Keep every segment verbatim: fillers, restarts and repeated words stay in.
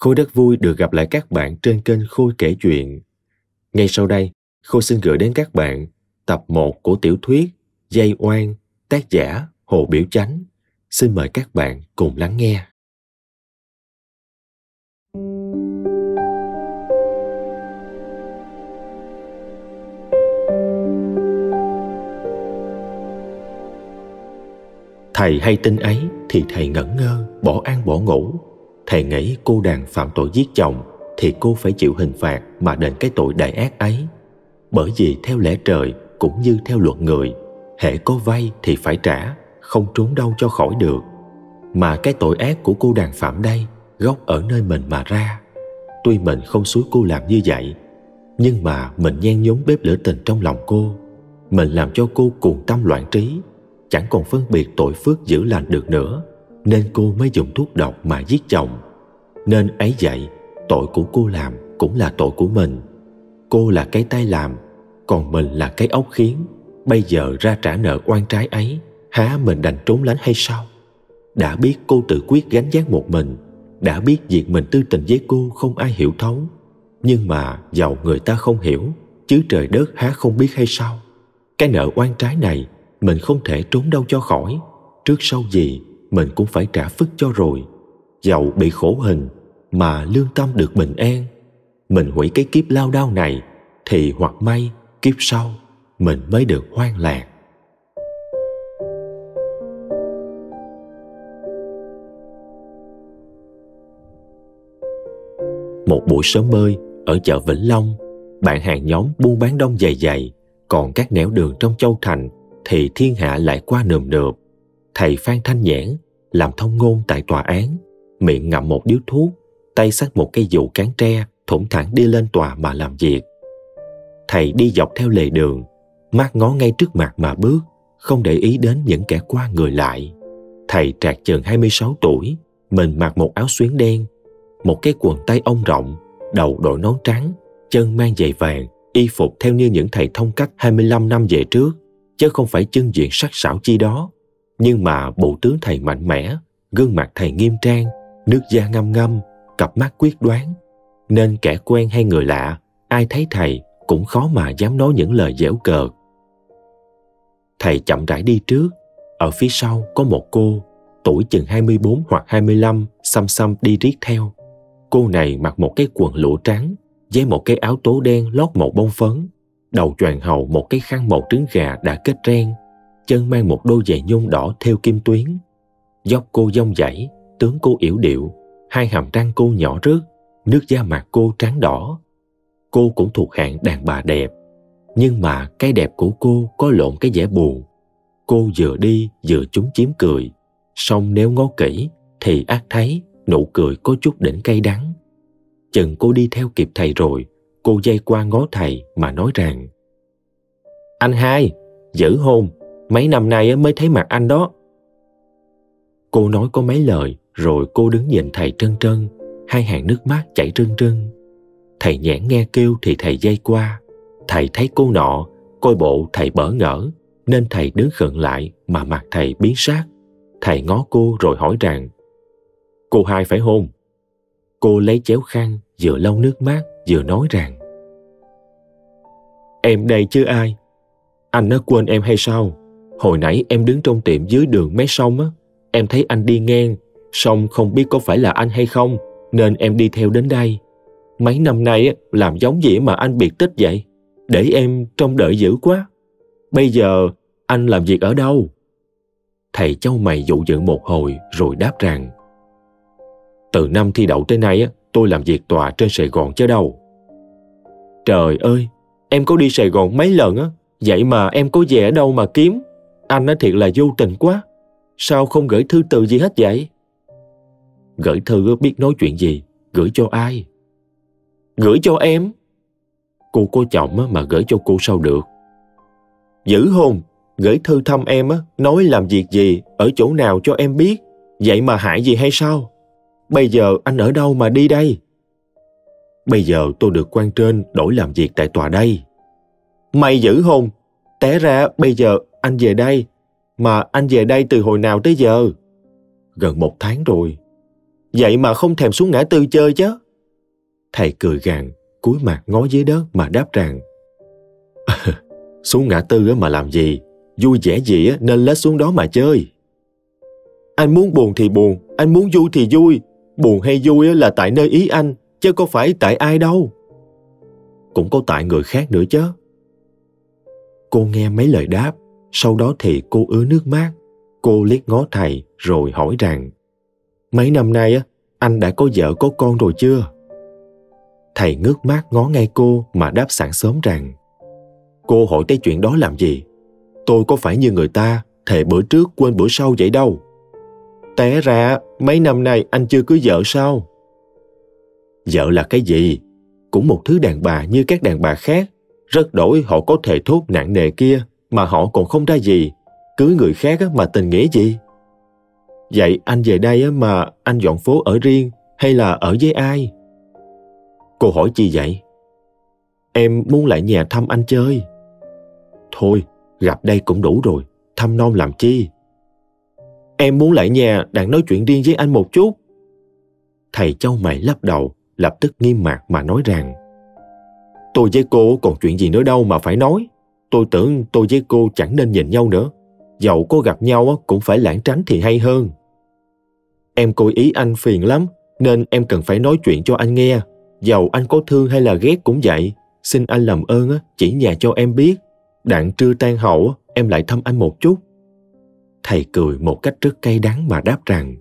Khôi rất vui được gặp lại các bạn trên kênh Khôi kể chuyện. Ngay sau đây, Khôi xin gửi đến các bạn tập một của tiểu thuyết Dây Oan, tác giả Hồ Biểu Chánh. Xin mời các bạn cùng lắng nghe. Thầy hay tin ấy thì thầy ngẩn ngơ, bỏ ăn bỏ ngủ. Thầy nghĩ cô Đàn phạm tội giết chồng thì cô phải chịu hình phạt mà đền cái tội đại ác ấy. Bởi vì theo lẽ trời cũng như theo luật người, hễ có vay thì phải trả, không trốn đâu cho khỏi được. Mà cái tội ác của cô Đàn phạm đây gốc ở nơi mình mà ra. Tuy mình không xúi cô làm như vậy, nhưng mà mình nhen nhóm bếp lửa tình trong lòng cô. Mình làm cho cô cuồng tâm loạn trí, chẳng còn phân biệt tội phước dữ lành được nữa, nên cô mới dùng thuốc độc mà giết chồng. Nên ấy vậy, tội của cô làm cũng là tội của mình. Cô là cái tay làm, còn mình là cái ốc khiến. Bây giờ ra trả nợ oan trái ấy, há mình đành trốn lánh hay sao? Đã biết cô tự quyết gánh vác một mình, đã biết việc mình tư tình với cô không ai hiểu thấu, nhưng mà dầu người ta không hiểu, chứ trời đất há không biết hay sao? Cái nợ oan trái này mình không thể trốn đâu cho khỏi. Trước sau gì mình cũng phải trả phức cho rồi. Dầu bị khổ hình mà lương tâm được bình an. Mình hủy cái kiếp lao đao này thì hoặc may kiếp sau mình mới được hoan lạc. Một buổi sớm mơi ở chợ Vĩnh Long, bạn hàng nhóm buôn bán đông dày dày, còn các nẻo đường trong Châu Thành thì thiên hạ lại qua nườm nượp. Thầy Phan Thanh Nhãn làm thông ngôn tại tòa án, miệng ngậm một điếu thuốc, tay xách một cây dụ cán tre, thủng thẳng đi lên tòa mà làm việc. Thầy đi dọc theo lề đường, mắt ngó ngay trước mặt mà bước, không để ý đến những kẻ qua người lại. Thầy trạc chừng hai mươi sáu tuổi, mình mặc một áo xuyến đen, một cái quần tay ông rộng, đầu đội nón trắng, chân mang giày vàng, y phục theo như những thầy thông cách hai mươi lăm năm về trước, chứ không phải chân diện sắc sảo chi đó. Nhưng mà bộ tướng thầy mạnh mẽ, gương mặt thầy nghiêm trang, nước da ngăm ngăm, cặp mắt quyết đoán, nên kẻ quen hay người lạ, ai thấy thầy cũng khó mà dám nói những lời giễu cợt. Thầy chậm rãi đi trước, ở phía sau có một cô, tuổi chừng hai mươi bốn hoặc hai mươi lăm, xăm xăm đi riết theo. Cô này mặc một cái quần lụa trắng, với một cái áo tố đen lót màu bông phấn, đầu choàng hầu một cái khăn màu trứng gà đã kết ren, chân mang một đôi giày nhung đỏ thêu kim tuyến. Dốc cô dông dãy, tướng cô yểu điệu, hai hàm răng cô nhỏ rớt, nước da mặt cô trắng đỏ. Cô cũng thuộc hạng đàn bà đẹp, nhưng mà cái đẹp của cô có lộn cái vẻ buồn. Cô vừa đi vừa chúm chím cười, song nếu ngó kỹ thì ắt thấy nụ cười có chút đỉnh cay đắng. Chừng cô đi theo kịp thầy rồi, cô dây qua ngó thầy mà nói rằng: "Anh hai, giữ hôn, mấy năm nay mới thấy mặt anh đó." Cô nói có mấy lời rồi cô đứng nhìn thầy trân trân, hai hàng nước mắt chảy rưng rưng. Thầy Nhãn nghe kêu thì thầy dây qua. Thầy thấy cô nọ, coi bộ thầy bỡ ngỡ, nên thầy đứng khựng lại mà mặt thầy biến sắc. Thầy ngó cô rồi hỏi rằng: "Cô hai phải hôn?" Cô lấy chéo khăn, vừa lau nước mắt vừa nói rằng: "Em đây chứ ai. Anh nó quên em hay sao? Hồi nãy em đứng trong tiệm dưới đường mé sông á, em thấy anh đi ngang, song không biết có phải là anh hay không, nên em đi theo đến đây. Mấy năm nay á, làm giống gì mà anh biệt tích vậy, để em trông đợi dữ quá. Bây giờ anh làm việc ở đâu?" Thầy chau mày dụ dự một hồi rồi đáp rằng: "Từ năm thi đậu tới nay á, tôi làm việc tòa trên Sài Gòn chứ đâu." "Trời ơi, em có đi Sài Gòn mấy lần á, vậy mà em có về ở đâu mà kiếm. Anh á thiệt là vô tình quá. Sao không gửi thư từ gì hết vậy?" "Gửi thư biết nói chuyện gì, gửi cho ai?" "Gửi cho em." "Cô có chồng mà gửi cho cô sao được?" "Giữ hôn, gửi thư thăm em á, nói làm việc gì, ở chỗ nào cho em biết, vậy mà hại gì hay sao? Bây giờ anh ở đâu mà đi đây?" "Bây giờ tôi được quan trên đổi làm việc tại tòa đây." "Mày giữ hôn, té ra bây giờ anh về đây, mà anh về đây từ hồi nào tới giờ?" "Gần một tháng rồi." vậy mà không thèm xuống ngã tư chơi chứ. Thầy cười gằn, cúi mặt ngó dưới đất mà đáp rằng xuống ngã tư mà làm gì, vui vẻ gì nên lết xuống đó mà chơi. Anh muốn buồn thì buồn, anh muốn vui thì vui. Buồn hay vui là tại nơi ý anh, chứ có phải tại ai đâu. Cũng có tại người khác nữa chứ. Cô nghe mấy lời đáp, sau đó thì cô ứa nước mắt. Cô liếc ngó thầy rồi hỏi rằng mấy năm nay anh đã có vợ có con rồi chưa? Thầy ngước mắt ngó ngay cô mà đáp sảng sớm rằng cô hỏi tới chuyện đó làm gì? Tôi có phải như người ta thề bữa trước quên bữa sau vậy đâu. Té ra mấy năm nay anh chưa cưới vợ sao? Vợ là cái gì? Cũng một thứ đàn bà như các đàn bà khác. Rất đổi họ có thề thốt nặng nề kia mà họ còn không ra gì. Cưới người khác mà tình nghĩa gì? Vậy anh về đây mà anh dọn phố ở riêng hay là ở với ai? Cô hỏi chi vậy? Em muốn lại nhà thăm anh chơi. Thôi, gặp đây cũng đủ rồi, thăm non làm chi? Em muốn lại nhà đang nói chuyện riêng với anh một chút. Thầy chau mày lắc đầu, lập tức nghiêm mặt mà nói rằng tôi với cô còn chuyện gì nữa đâu mà phải nói. Tôi tưởng tôi với cô chẳng nên nhìn nhau nữa. Dẫu có gặp nhau cũng phải lảng tránh thì hay hơn. Em coi ý anh phiền lắm, nên em cần phải nói chuyện cho anh nghe. Dẫu anh có thương hay là ghét cũng vậy. Xin anh làm ơn chỉ nhà cho em biết. Đặng trưa tan hậu em lại thăm anh một chút. Thầy cười một cách rất cay đắng mà đáp rằng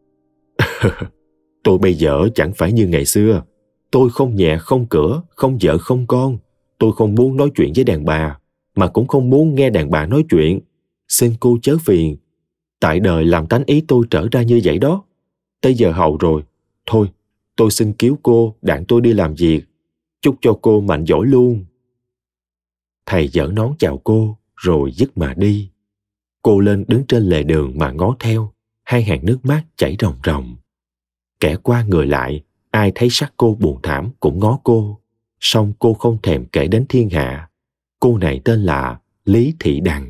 tôi bây giờ chẳng phải như ngày xưa. Tôi không nhà không cửa, không vợ không con. Tôi không muốn nói chuyện với đàn bà, mà cũng không muốn nghe đàn bà nói chuyện. Xin cô chớ phiền. Tại đời làm tánh ý tôi trở ra như vậy đó. Tới giờ hậu rồi. Thôi, tôi xin cứu cô, đặng tôi đi làm việc. Chúc cho cô mạnh giỏi luôn. Thầy giở nón chào cô, rồi dứt mà đi. Cô lên đứng trên lề đường mà ngó theo, hai hàng nước mắt chảy ròng ròng. Kẻ qua người lại, ai thấy sắc cô buồn thảm cũng ngó cô. Song cô không thèm kể đến thiên hạ. Cô này tên là Lý Thị Đằng.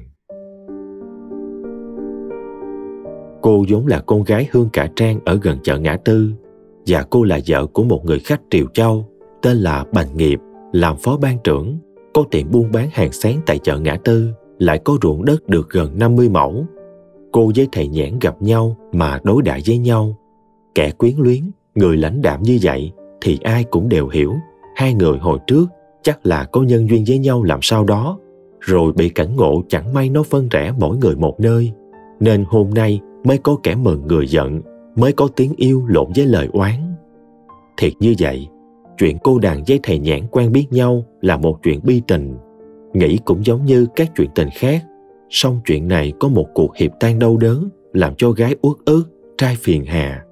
Cô vốn là con gái Hương Cả Trang ở gần chợ Ngã Tư, và cô là vợ của một người khách Triều Châu tên là Bành Nghiệp, làm phó ban trưởng, có tiệm buôn bán hàng sáng tại chợ Ngã Tư, lại có ruộng đất được gần năm mươi mẫu. Cô với thầy Nhãn gặp nhau mà đối đãi với nhau. Kẻ quyến luyến, người lãnh đạm như vậy thì ai cũng đều hiểu hai người hồi trước chắc là có nhân duyên với nhau làm sao đó, rồi bị cảnh ngộ chẳng may nó phân rẽ mỗi người một nơi, nên hôm nay mới có kẻ mừng người giận, mới có tiếng yêu lộn với lời oán. Thiệt như vậy, chuyện cô Đằng với thầy Nhãn quen biết nhau là một chuyện bi tình, nghĩ cũng giống như các chuyện tình khác, song chuyện này có một cuộc hiệp tan đau đớn làm cho gái uất ức, trai phiền hà.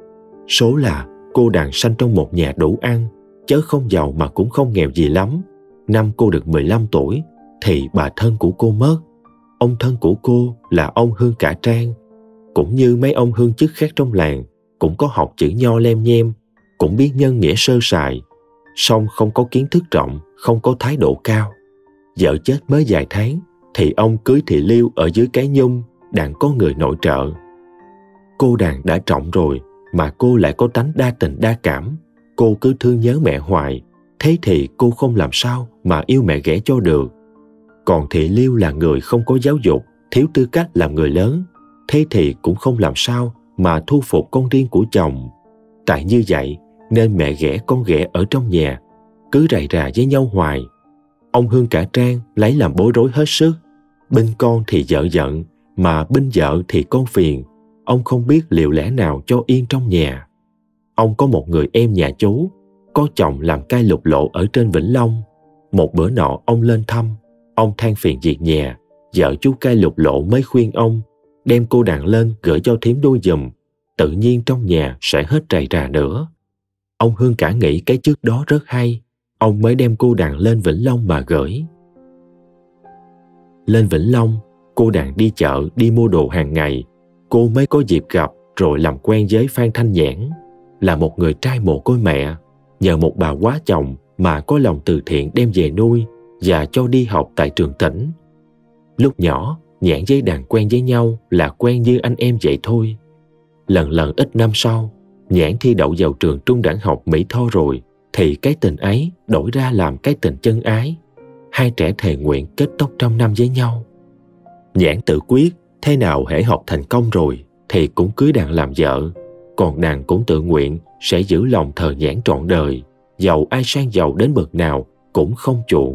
Số là cô Đằng sanh trong một nhà đủ ăn, chớ không giàu mà cũng không nghèo gì lắm. Năm cô được mười lăm tuổi thì bà thân của cô mất. Ông thân của cô là ông Hương Cả Trang, cũng như mấy ông hương chức khác trong làng, cũng có học chữ nho lem nhem, cũng biết nhân nghĩa sơ sài, song không có kiến thức rộng, không có thái độ cao. Vợ chết mới vài tháng thì ông cưới thị Liêu ở dưới Cái Nhung, đặng có người nội trợ. Cô Đằng đã trọng rồi mà cô lại có tánh đa tình đa cảm. Cô cứ thương nhớ mẹ hoài, thế thì cô không làm sao mà yêu mẹ ghẻ cho được. Còn thị Liêu là người không có giáo dục, thiếu tư cách làm người lớn, thế thì cũng không làm sao mà thu phục con riêng của chồng. Tại như vậy nên mẹ ghẻ con ghẻ ở trong nhà, cứ rầy rà với nhau hoài. Ông Hương Cả Trang lấy làm bối rối hết sức. Binh con thì vợ giận, mà binh vợ thì con phiền. Ông không biết liệu lẽ nào cho yên trong nhà. Ông có một người em nhà chú, có chồng làm cai lục lộ ở trên Vĩnh Long. Một bữa nọ ông lên thăm, ông than phiền việc nhà. Vợ chú cai lục lộ mới khuyên ông đem cô Đằng lên gửi cho thím đuôi giùm, tự nhiên trong nhà sẽ hết rầy rà nữa. Ông Hương Cả nghĩ cái trước đó rất hay, ông mới đem cô Đằng lên Vĩnh Long mà gửi. Lên Vĩnh Long, cô Đằng đi chợ đi mua đồ hàng ngày. Cô mới có dịp gặp rồi làm quen với Phan Thanh Nhãn, là một người trai mồ côi mẹ, nhờ một bà quá chồng mà có lòng từ thiện đem về nuôi và cho đi học tại trường tỉnh. Lúc nhỏ, Nhãn với Đằng quen với nhau là quen như anh em vậy thôi. Lần lần ít năm sau, Nhãn thi đậu vào trường trung đẳng học Mỹ Tho rồi, thì cái tình ấy đổi ra làm cái tình chân ái. Hai trẻ thề nguyện kết tóc trăm năm với nhau. Nhãn tự quyết thế nào hễ học thành công rồi thì cũng cưới Đàn làm vợ. Còn Đàn cũng tự nguyện sẽ giữ lòng thờ Nhãn trọn đời, dầu ai sang giàu đến bậc nào cũng không chuộng.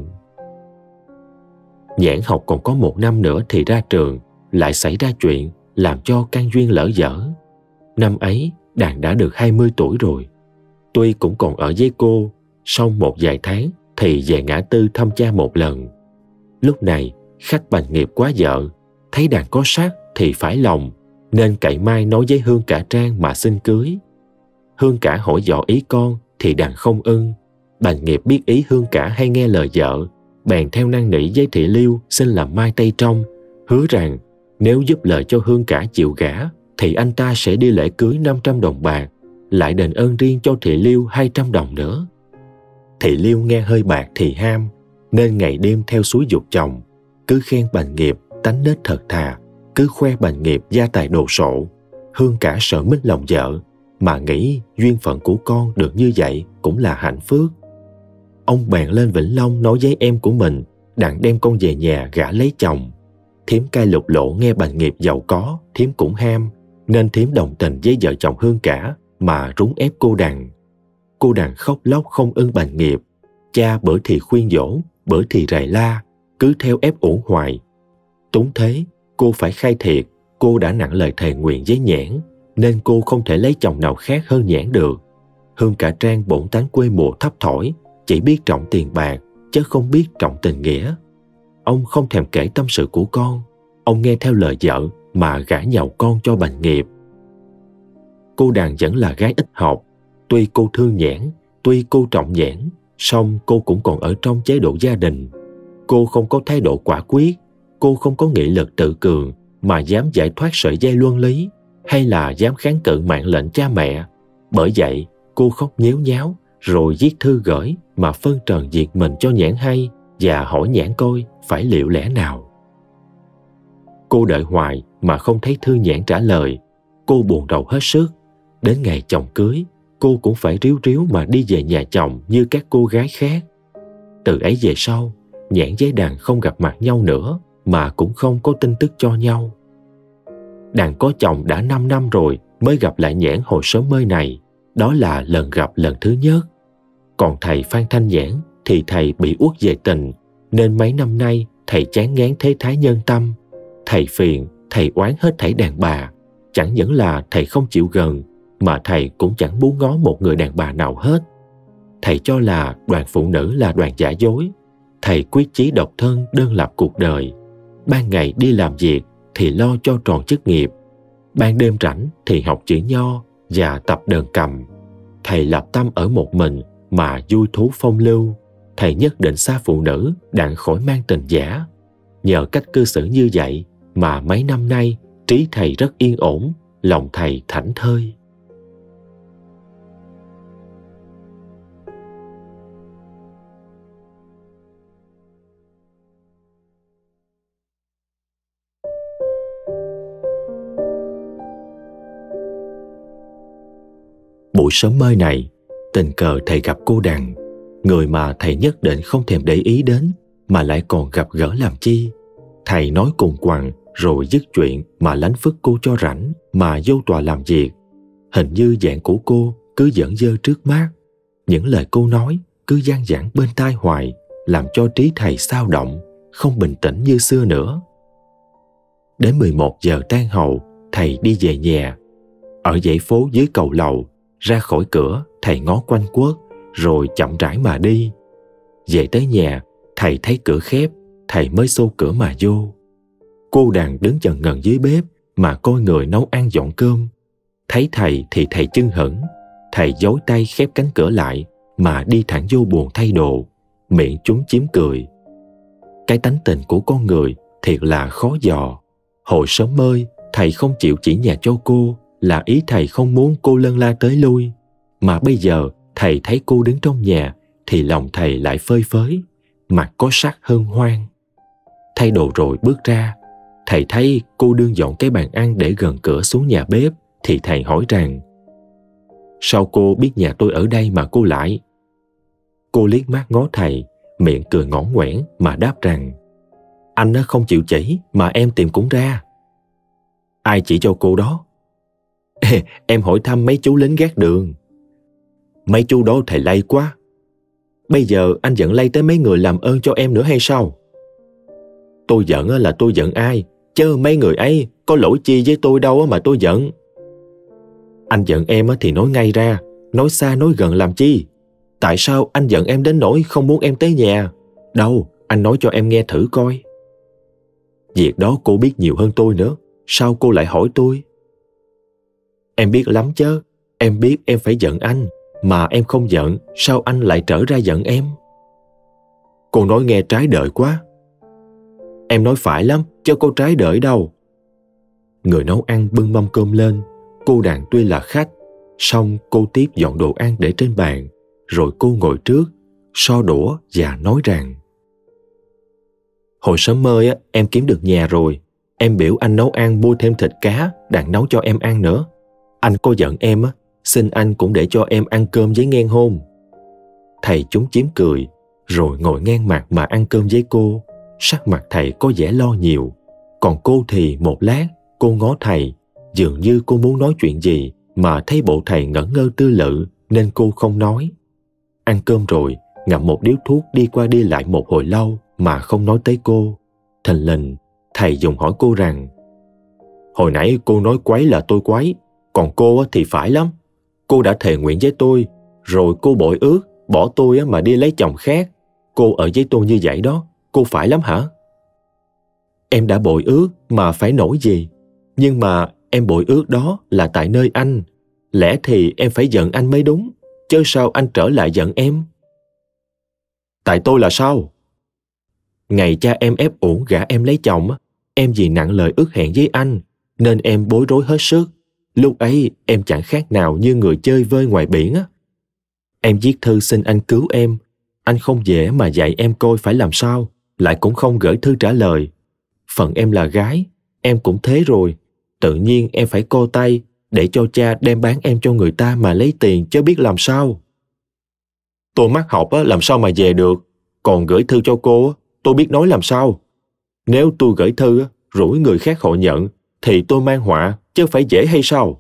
Nhãn học còn có một năm nữa thì ra trường, lại xảy ra chuyện làm cho căn duyên lỡ dở. Năm ấy Đàn đã được hai mươi tuổi rồi. Tuy cũng còn ở với cô, song một vài tháng thì về ngã tư thăm cha một lần. Lúc này khách bành nghiệp quá vợ, thấy Đàn có sắc thì phải lòng, nên cậy mai nói với Hương Cả Trang mà xin cưới. Hương Cả hỏi dò ý con thì Đàn không ưng. Bành nghiệp biết ý Hương Cả hay nghe lời vợ, bèn theo năn nỉ với Thị Liêu xin làm mai tay trong, hứa rằng nếu giúp lời cho Hương Cả chịu gả thì anh ta sẽ đi lễ cưới năm trăm đồng bạc, lại đền ơn riêng cho Thị Liêu hai trăm đồng nữa. Thị Liêu nghe hơi bạc thì ham, nên ngày đêm theo suối giục chồng, cứ khen Bành nghiệp tánh nết thật thà, cứ khoe Bành nghiệp gia tài đồ sộ. Hương Cả sợ mít lòng vợ, mà nghĩ duyên phận của con được như vậy cũng là hạnh phúc. Ông bèn lên Vĩnh Long nói với em của mình đặng đem con về nhà gả lấy chồng. Thím Cai Lục Lộ nghe Bành nghiệp giàu có, thím cũng ham, nên thím đồng tình với vợ chồng Hương Cả mà rúng ép cô Đàn. Cô Đàn khóc lóc không ưng Bành nghiệp, cha bữa thì khuyên dỗ, bữa thì rầy la, cứ theo ép uổng hoài. Túng thế, cô phải khai thiệt cô đã nặng lời thề nguyện với Nhãn, nên cô không thể lấy chồng nào khác hơn Nhãn được. Hương Cả Trang bổn tánh quê mùa thấp thỏi, chỉ biết trọng tiền bạc, chứ không biết trọng tình nghĩa. Ông không thèm kể tâm sự của con, ông nghe theo lời vợ mà gả nhậu con cho Bành nghiệp. Cô Đàn vẫn là gái ít học, tuy cô thương Nhãn, tuy cô trọng Nhãn, song cô cũng còn ở trong chế độ gia đình. Cô không có thái độ quả quyết, cô không có nghị lực tự cường mà dám giải thoát sợi dây luân lý, hay là dám kháng cự mạng lệnh cha mẹ. Bởi vậy cô khóc nhéo nháo, rồi viết thư gửi mà phân trần việc mình cho Nhãn hay, và hỏi Nhãn coi phải liệu lẽ nào. Cô đợi hoài mà không thấy thư Nhãn trả lời. Cô buồn rầu hết sức. Đến ngày chồng cưới, cô cũng phải ríu ríu mà đi về nhà chồng như các cô gái khác. Từ ấy về sau, Nhãn với Đàn không gặp mặt nhau nữa, mà cũng không có tin tức cho nhau. Đàn có chồng đã năm năm rồi mới gặp lại Nhãn hồi sớm mới này. Đó là lần gặp lần thứ nhất. Còn thầy Phan Thanh Nhãn thì thầy bị uất về tình, nên mấy năm nay thầy chán ngán thế thái nhân tâm. Thầy phiền, thầy oán hết thảy đàn bà. Chẳng những là thầy không chịu gần, mà thầy cũng chẳng bú ngó một người đàn bà nào hết. Thầy cho là đoàn phụ nữ là đoàn giả dối. Thầy quyết chí độc thân đơn lập cuộc đời. Ban ngày đi làm việc thì lo cho tròn chức nghiệp, ban đêm rảnh thì học chữ nho và tập đờn cầm. Thầy lập tâm ở một mình mà vui thú phong lưu. Thầy nhất định xa phụ nữ đặng khỏi mang tình giả. Nhờ cách cư xử như vậy mà mấy năm nay trí thầy rất yên ổn, lòng thầy thảnh thơi. Buổi sớm mới này, tình cờ thầy gặp cô Đàn, người mà thầy nhất định không thèm để ý đến, mà lại còn gặp gỡ làm chi. Thầy nói cùng quằng rồi dứt chuyện mà lánh phức cô cho rảnh mà vô tòa làm việc. Hình như dạng của cô cứ giỡn dơ trước mắt. Những lời cô nói cứ vang vẳng bên tai hoài, làm cho trí thầy xao động, không bình tĩnh như xưa nữa. Đến mười một giờ tan hậu, thầy đi về nhà. Ở dãy phố dưới cầu lầu, ra khỏi cửa thầy ngó quanh quất, rồi chậm rãi mà đi. Về tới nhà, thầy thấy cửa khép, thầy mới xô cửa mà vô. Cô Đàn đứng chần ngần dưới bếp mà coi người nấu ăn dọn cơm. Thấy thầy thì thầy chưng hửng. Thầy giấu tay khép cánh cửa lại mà đi thẳng vô buồng thay đồ, miệng chúm chím cười. Cái tánh tình của con người thiệt là khó dò. Hồi sớm mơi, thầy không chịu chỉ nhà cho cô, là ý thầy không muốn cô lân la tới lui. Mà bây giờ thầy thấy cô đứng trong nhà thì lòng thầy lại phơi phới, mặt có sắc hân hoan. Thay đồ rồi bước ra, thầy thấy cô đương dọn cái bàn ăn để gần cửa xuống nhà bếp, thì thầy hỏi rằng: Sao cô biết nhà tôi ở đây mà cô lại? Cô liếc mắt ngó thầy, miệng cười ngõn ngoẻn mà đáp rằng: Anh nó không chịu chỉ mà em tìm cũng ra. Ai chỉ cho cô đó? Em hỏi thăm mấy chú lính gác đường. Mấy chú đó thầy lay quá. Bây giờ anh giận lay tới mấy người làm ơn cho em nữa hay sao? Tôi giận là tôi giận ai, chứ mấy người ấy có lỗi chi với tôi đâu mà tôi giận. Anh giận em thì nói ngay ra, nói xa nói gần làm chi? Tại sao anh giận em đến nỗi không muốn em tới nhà? Đâu, anh nói cho em nghe thử coi. Việc đó cô biết nhiều hơn tôi nữa, sao cô lại hỏi tôi? Em biết lắm chứ, em biết em phải giận anh, mà em không giận, sao anh lại trở ra giận em? Cô nói nghe trái đời quá. Em nói phải lắm, chứ có trái đời đâu. Người nấu ăn bưng mâm cơm lên, cô Đàn tuy là khách, xong cô tiếp dọn đồ ăn để trên bàn, rồi cô ngồi trước, so đũa và nói rằng: Hồi sớm mơ á, em kiếm được nhà rồi. Em biểu anh nấu ăn mua thêm thịt cá, Đàn nấu cho em ăn nữa. Anh có giận em á, xin anh cũng để cho em ăn cơm với ngang hôn. Thầy chúng chiếm cười, rồi ngồi ngang mặt mà ăn cơm với cô. Sắc mặt thầy có vẻ lo nhiều, còn cô thì một lát cô ngó thầy, dường như cô muốn nói chuyện gì mà thấy bộ thầy ngẩn ngơ tư lự nên cô không nói. Ăn cơm rồi, ngậm một điếu thuốc đi qua đi lại một hồi lâu mà không nói tới cô. Thình lình thầy dùng hỏi cô rằng: Hồi nãy cô nói quấy là tôi quấy, còn cô thì phải lắm. Cô đã thề nguyện với tôi, rồi cô bội ước bỏ tôi mà đi lấy chồng khác. Cô ở với tôi như vậy đó, cô phải lắm hả? Em đã bội ước mà phải nổi gì? Nhưng mà em bội ước đó là tại nơi anh. Lẽ thì em phải giận anh mới đúng, chứ sao anh trở lại giận em? Tại tôi là sao? Ngày cha em ép uổng gả em lấy chồng, em vì nặng lời ước hẹn với anh, nên em bối rối hết sức. Lúc ấy em chẳng khác nào như người chơi vơi ngoài biển á. Em viết thư xin anh cứu em. Anh không dễ mà dạy em coi phải làm sao, lại cũng không gửi thư trả lời. Phận em là gái, em cũng thế rồi. Tự nhiên em phải co tay để cho cha đem bán em cho người ta mà lấy tiền, chứ biết làm sao. Tôi mắc học á, làm sao mà về được. Còn gửi thư cho cô, tôi biết nói làm sao. Nếu tôi gửi thư, rủi người khác họ nhận, thì tôi mang họa, chứ phải dễ hay sao?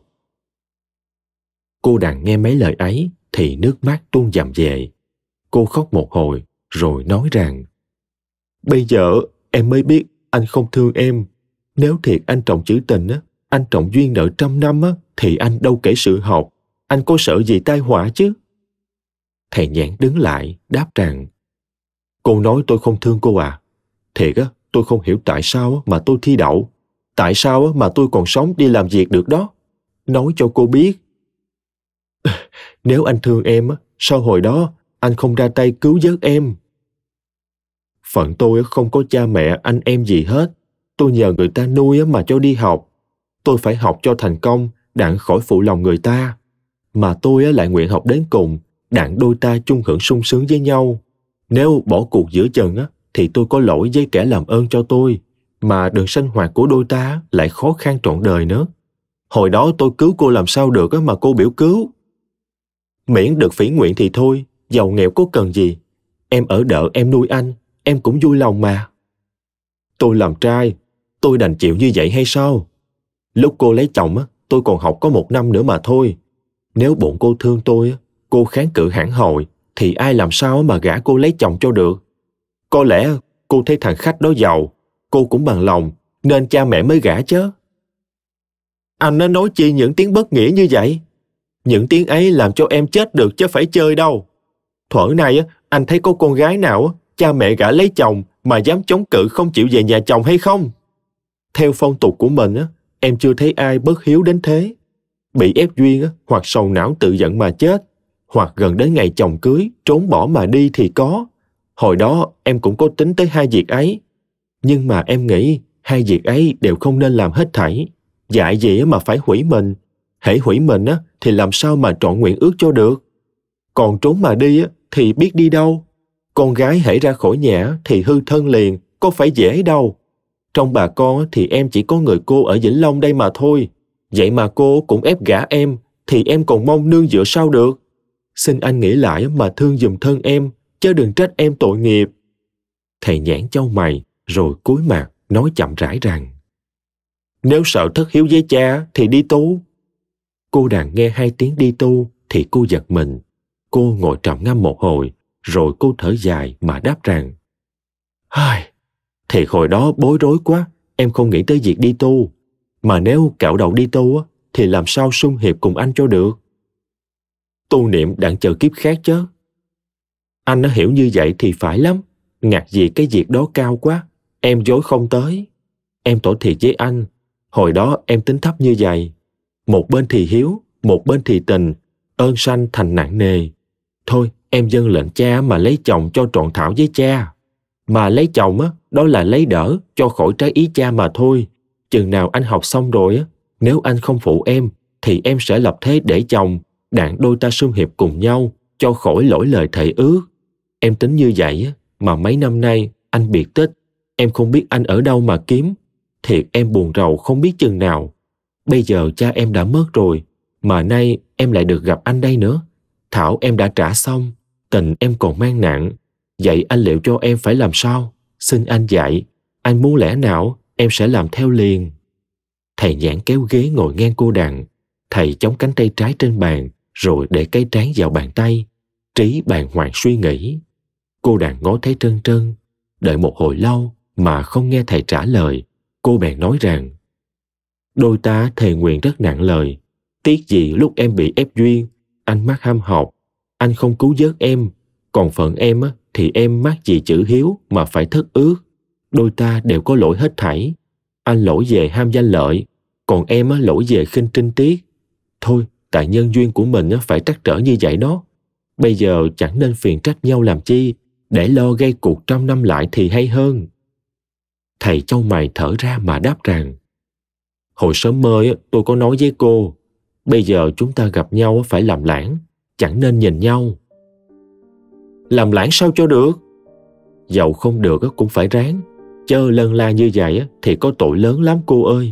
Cô Đàn nghe mấy lời ấy thì nước mắt tuôn dầm về. Cô khóc một hồi rồi nói rằng: Bây giờ em mới biết anh không thương em. Nếu thiệt anh trọng chữ tình á, anh trọng duyên nợ trăm năm á, thì anh đâu kể sự học. Anh có sợ gì tai họa chứ? Thầy Nhãn đứng lại đáp rằng: Cô nói tôi không thương cô à? Thiệt á, tôi không hiểu tại sao mà tôi thi đậu. Tại sao mà tôi còn sống đi làm việc được đó? Nói cho cô biết. Nếu anh thương em, sao hồi đó anh không ra tay cứu vớt em? Phận tôi không có cha mẹ, anh em gì hết. Tôi nhờ người ta nuôi mà cho đi học. Tôi phải học cho thành công, đặng khỏi phụ lòng người ta. Mà tôi lại nguyện học đến cùng, đặng đôi ta chung hưởng sung sướng với nhau. Nếu bỏ cuộc giữa chừng thì tôi có lỗi với kẻ làm ơn cho tôi, mà đường sinh hoạt của đôi ta lại khó khăn trọn đời nữa. Hồi đó tôi cứu cô làm sao được mà cô biểu cứu. Miễn được phỉ nguyện thì thôi, giàu nghèo có cần gì. Em ở đợ em nuôi anh, em cũng vui lòng mà. Tôi làm trai, tôi đành chịu như vậy hay sao? Lúc cô lấy chồng, tôi còn học có một năm nữa mà thôi. Nếu bụng cô thương tôi, cô kháng cự hãn hồi, thì ai làm sao mà gả cô lấy chồng cho được? Có lẽ cô thấy thằng khách đó giàu, cô cũng bằng lòng, nên cha mẹ mới gả chứ. Anh nó nói chi những tiếng bất nghĩa như vậy? Những tiếng ấy làm cho em chết được chứ phải chơi đâu. Thuở này anh thấy có con gái nào cha mẹ gả lấy chồng mà dám chống cự không chịu về nhà chồng hay không? Theo phong tục của mình, em chưa thấy ai bất hiếu đến thế. Bị ép duyên hoặc sầu não tự giận mà chết, hoặc gần đến ngày chồng cưới trốn bỏ mà đi thì có. Hồi đó em cũng có tính tới hai việc ấy. Nhưng mà em nghĩ hai việc ấy đều không nên làm hết thảy. Dại gì mà phải hủy mình. Hễ hủy mình á, thì làm sao mà trọn nguyện ước cho được. Còn trốn mà đi á, thì biết đi đâu. Con gái hễ ra khỏi nhà thì hư thân liền, có phải dễ đâu. Trong bà con thì em chỉ có người cô ở Vĩnh Long đây mà thôi. Vậy mà cô cũng ép gả em, thì em còn mong nương dựa sao được. Xin anh nghĩ lại mà thương giùm thân em, chớ đừng trách em tội nghiệp. Thầy Nhãn chau mày, rồi cúi mặt, nói chậm rãi rằng, nếu sợ thất hiếu với cha thì đi tu. Cô Đàn nghe hai tiếng đi tu thì cô giật mình. Cô ngồi trầm ngâm một hồi, rồi cô thở dài mà đáp rằng, Ai, thì hồi đó bối rối quá, em không nghĩ tới việc đi tu. Mà nếu cạo đầu đi tu thì làm sao xung hiệp cùng anh cho được. Tu niệm đặng chờ kiếp khác chứ. Anh nó hiểu như vậy thì phải lắm. Ngặt gì cái việc đó cao quá, em dối không tới. Em tỏ thiệt với anh, hồi đó em tính thấp như vậy. Một bên thì hiếu, một bên thì tình, ơn sanh thành nặng nề. Thôi em dâng lệnh cha mà lấy chồng cho trọn thảo với cha. Mà lấy chồng á, đó là lấy đỡ cho khỏi trái ý cha mà thôi. Chừng nào anh học xong rồi á, nếu anh không phụ em thì em sẽ lập thế để chồng, đặng đôi ta xung hiệp cùng nhau, cho khỏi lỗi lời thệ ước. Em tính như vậy á, mà mấy năm nay anh biệt tích, em không biết anh ở đâu mà kiếm. Thiệt em buồn rầu không biết chừng nào. Bây giờ cha em đã mất rồi, mà nay em lại được gặp anh đây nữa. Thảo em đã trả xong, tình em còn mang nặng. Vậy anh liệu cho em phải làm sao? Xin anh dạy, anh muốn lẽ nào em sẽ làm theo liền. Thầy Nhãn kéo ghế ngồi ngang cô Đàn. Thầy chống cánh tay trái trên bàn, rồi để cái trán vào bàn tay. Trí bàng hoàng suy nghĩ. Cô Đàn ngó thấy trân trân. Đợi một hồi lâu mà không nghe thầy trả lời, cô bèn nói rằng, đôi ta thề nguyện rất nặng lời. Tiếc gì lúc em bị ép duyên, anh mắc ham học, anh không cứu vớt em. Còn phận em á, thì em mắc gì chữ hiếu mà phải thất ước. Đôi ta đều có lỗi hết thảy. Anh lỗi về ham danh lợi, còn em á, lỗi về khinh trinh tiết. Thôi, tại nhân duyên của mình á, phải trắc trở như vậy đó. Bây giờ chẳng nên phiền trách nhau làm chi, để lo gây cuộc trăm năm lại thì hay hơn. Thầy chau mày thở ra mà đáp rằng, hồi sớm mơ á, tôi có nói với cô, bây giờ chúng ta gặp nhau phải làm lãng, chẳng nên nhìn nhau. Làm lãng sao cho được? Dầu không được cũng phải ráng, chớ lân la như vậy thì có tội lớn lắm cô ơi.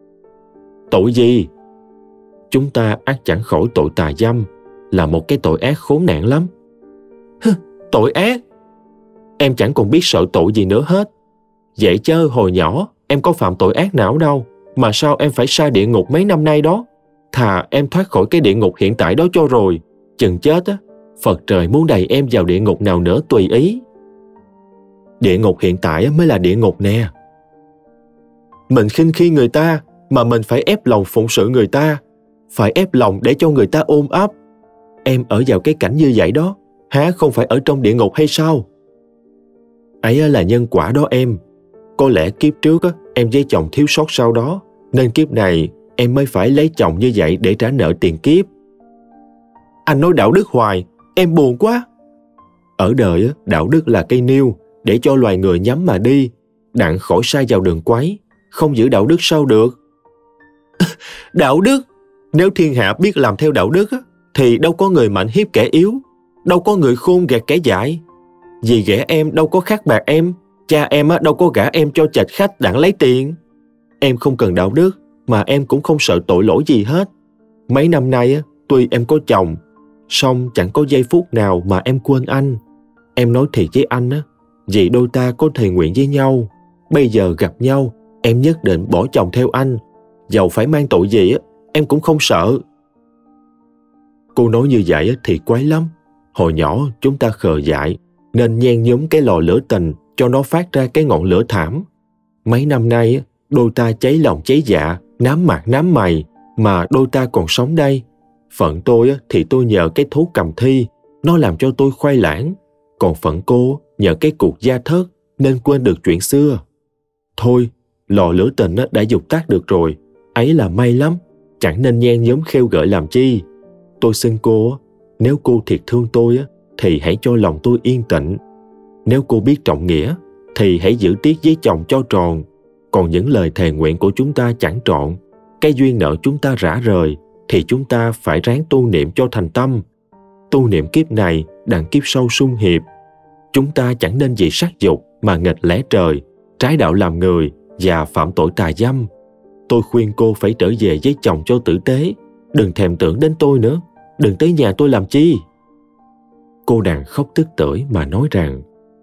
Tội gì? Chúng ta ắt chẳng khỏi tội tà dâm, là một cái tội ác khốn nạn lắm. Hừ, tội ác? Em chẳng còn biết sợ tội gì nữa hết. Vậy chớ hồi nhỏ em có phạm tội ác nào đâu, mà sao em phải sa địa ngục mấy năm nay đó? Thà em thoát khỏi cái địa ngục hiện tại đó cho rồi. Chừng chết á, Phật trời muốn đày em vào địa ngục nào nữa tùy ý. Địa ngục hiện tại mới là địa ngục nè. Mình khinh khi người ta, mà mình phải ép lòng phụng sự người ta, phải ép lòng để cho người ta ôm ấp. Em ở vào cái cảnh như vậy đó, há không phải ở trong địa ngục hay sao? Ấy là nhân quả đó em. Có lẽ kiếp trước á, em với chồng thiếu sót sau đó, nên kiếp này em mới phải lấy chồng như vậy để trả nợ tiền kiếp. Anh nói đạo đức hoài, em buồn quá. Ở đời á, đạo đức là cây niêu để cho loài người nhắm mà đi, đặng khỏi sai vào đường quấy. Không giữ đạo đức sao được? Đạo đức? Nếu thiên hạ biết làm theo đạo đức á, thì đâu có người mạnh hiếp kẻ yếu, đâu có người khôn gạt kẻ dại. Vì ghẻ em đâu có khát bạc em, cha em á, đâu có gả em cho chạch khách đặng lấy tiền. Em không cần đạo đức, mà em cũng không sợ tội lỗi gì hết. Mấy năm nay á, tuy em có chồng, song chẳng có giây phút nào mà em quên anh. Em nói thiệt với anh á, vì đôi ta có thề nguyện với nhau. Bây giờ gặp nhau, em nhất định bỏ chồng theo anh. Dầu phải mang tội gì á, em cũng không sợ. Cô nói như vậy thì quái lắm. Hồi nhỏ chúng ta khờ dại, nên nhen nhóm cái lò lửa tình cho nó phát ra cái ngọn lửa thảm. Mấy năm nay đôi ta cháy lòng cháy dạ, nám mặt nám mày, mà đôi ta còn sống đây. Phận tôi thì tôi nhờ cái thú cầm thi, nó làm cho tôi khoai lãng. Còn phận cô nhờ cái cuộc gia thất, nên quên được chuyện xưa. Thôi, lò lửa tình đã dụp tắt được rồi, ấy là may lắm, chẳng nên nhen nhóm khêu gợi làm chi. Tôi xin cô, nếu cô thiệt thương tôi thì hãy cho lòng tôi yên tĩnh. Nếu cô biết trọng nghĩa thì hãy giữ tiết với chồng cho tròn. Còn những lời thề nguyện của chúng ta chẳng trọn, cái duyên nợ chúng ta rã rời, thì chúng ta phải ráng tu niệm cho thành tâm. Tu niệm kiếp này đặng kiếp sau sum hiệp. Chúng ta chẳng nên vì sắc dục mà nghịch lẽ trời, trái đạo làm người và phạm tội tà dâm. Tôi khuyên cô phải trở về với chồng cho tử tế, Đừng thèm tưởng đến tôi nữa. Đừng tới nhà tôi làm chi. Cô đàn khóc tức tưởi mà nói rằng: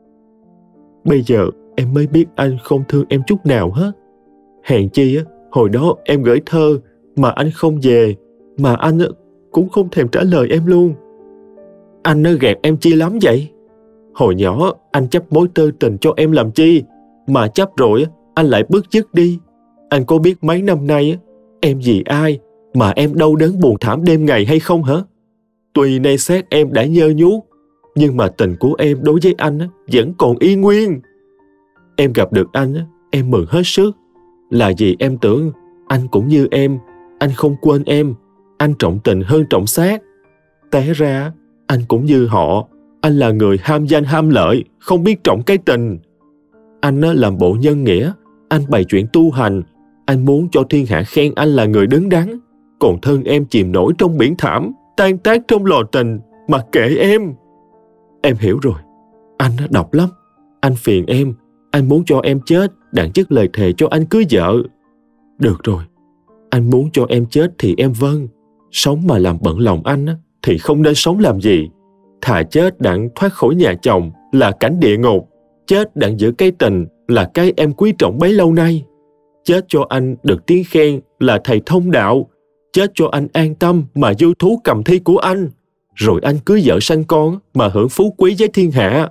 Bây giờ em mới biết anh không thương em chút nào hết. Hèn chi á, hồi đó em gửi thơ mà anh không về, mà anh cũng không thèm trả lời em luôn. Anh nó gạt em chi lắm vậy? Hồi nhỏ anh chấp mối tơ tình cho em làm chi, mà chấp rồi anh lại bước dứt đi. Anh có biết mấy năm nay em vì ai mà em đau đớn buồn thảm đêm ngày hay không hả? Tuy nay xét em đã nhơ nhuốc, nhưng mà tình của em đối với anh vẫn còn y nguyên. Em gặp được anh, em mừng hết sức, là vì em tưởng anh cũng như em, anh không quên em, anh trọng tình hơn trọng xác. Té ra anh cũng như họ, anh là người ham danh ham lợi, không biết trọng cái tình. Anh làm bộ nhân nghĩa, anh bày chuyện tu hành, anh muốn cho thiên hạ khen anh là người đứng đắn, còn thân em chìm nổi trong biển thảm, tan tác trong lò tình, mà kệ em. Em hiểu rồi, anh độc lắm, anh phiền em, anh muốn cho em chết, đặng dứt lời thề cho anh cưới vợ. Được rồi, anh muốn cho em chết thì em vâng, sống mà làm bận lòng anh thì không nên sống làm gì. Thà chết đặng thoát khỏi nhà chồng là cảnh địa ngục, chết đặng giữ cái tình là cái em quý trọng bấy lâu nay. Chết cho anh được tiếng khen là thầy thông đạo, chết cho anh an tâm mà du thú cầm thi của anh, rồi anh cưới vợ sanh con mà hưởng phú quý với thiên hạ.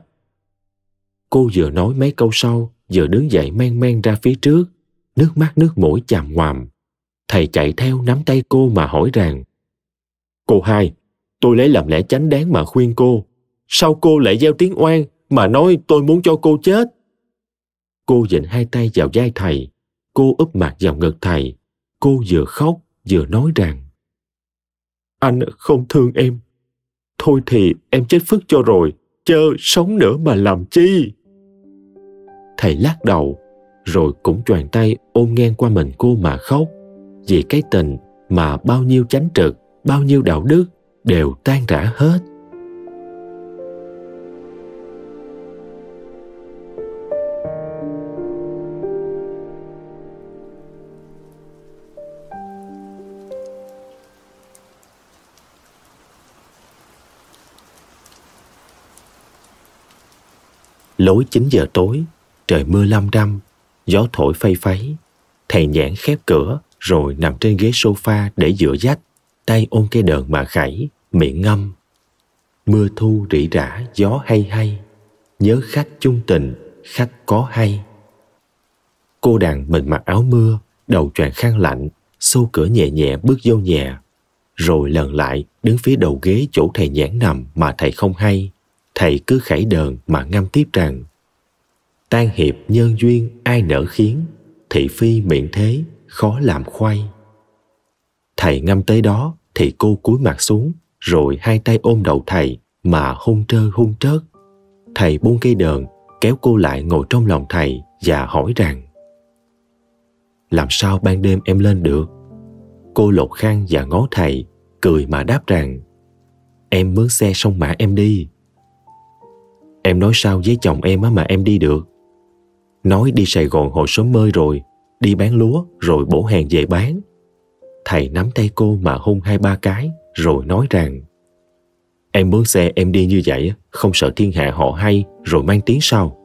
Cô vừa nói mấy câu sau, vừa đứng dậy men men ra phía trước, nước mắt nước mũi chàm ngoàm. Thầy chạy theo nắm tay cô mà hỏi rằng: Cô hai, tôi lấy làm lẽ chánh đáng mà khuyên cô, sao cô lại gieo tiếng oan mà nói tôi muốn cho cô chết? Cô vịn hai tay vào vai thầy, cô úp mặt vào ngực thầy, cô vừa khóc vừa nói rằng: Anh không thương em, thôi thì em chết phức cho rồi, chớ sống nữa mà làm chi. Thầy lắc đầu, rồi cũng choàng tay ôm ngang qua mình cô mà khóc, vì cái tình mà bao nhiêu chánh trực, bao nhiêu đạo đức đều tan rã hết. Lối chín giờ tối, trời mưa lâm râm, gió thổi phây phấy. Thầy Nhãn khép cửa rồi nằm trên ghế sofa để dựa dách, tay ôm cây đờn mà khẩy, miệng ngâm: Mưa thu rỉ rả gió hay hay, nhớ khách chung tình, khách có hay. Cô đàn mình mặc áo mưa, đầu choàng khăn lạnh, xô cửa nhẹ nhẹ bước vô nhà, rồi lần lại đứng phía đầu ghế chỗ thầy Nhãn nằm mà thầy không hay. Thầy cứ khẩy đờn mà ngâm tiếp rằng: Tan hiệp nhân duyên ai nỡ khiến, thị phi miệng thế khó làm khoay. Thầy ngâm tới đó thì cô cúi mặt xuống, rồi hai tay ôm đầu thầy mà hung trơ hung trớt. Thầy buông cây đờn, kéo cô lại ngồi trong lòng thầy và hỏi rằng: Làm sao ban đêm em lên được? Cô lột khăn và ngó thầy, cười mà đáp rằng: Em mướn xe sông Mã em đi. Em nói sao với chồng em mà em đi được? Nói đi Sài Gòn hồi sớm mơi rồi, đi bán lúa rồi bổ hàng về bán. Thầy nắm tay cô mà hôn hai ba cái, rồi nói rằng: Em mướn xe em đi như vậy, không sợ thiên hạ họ hay rồi mang tiếng sao?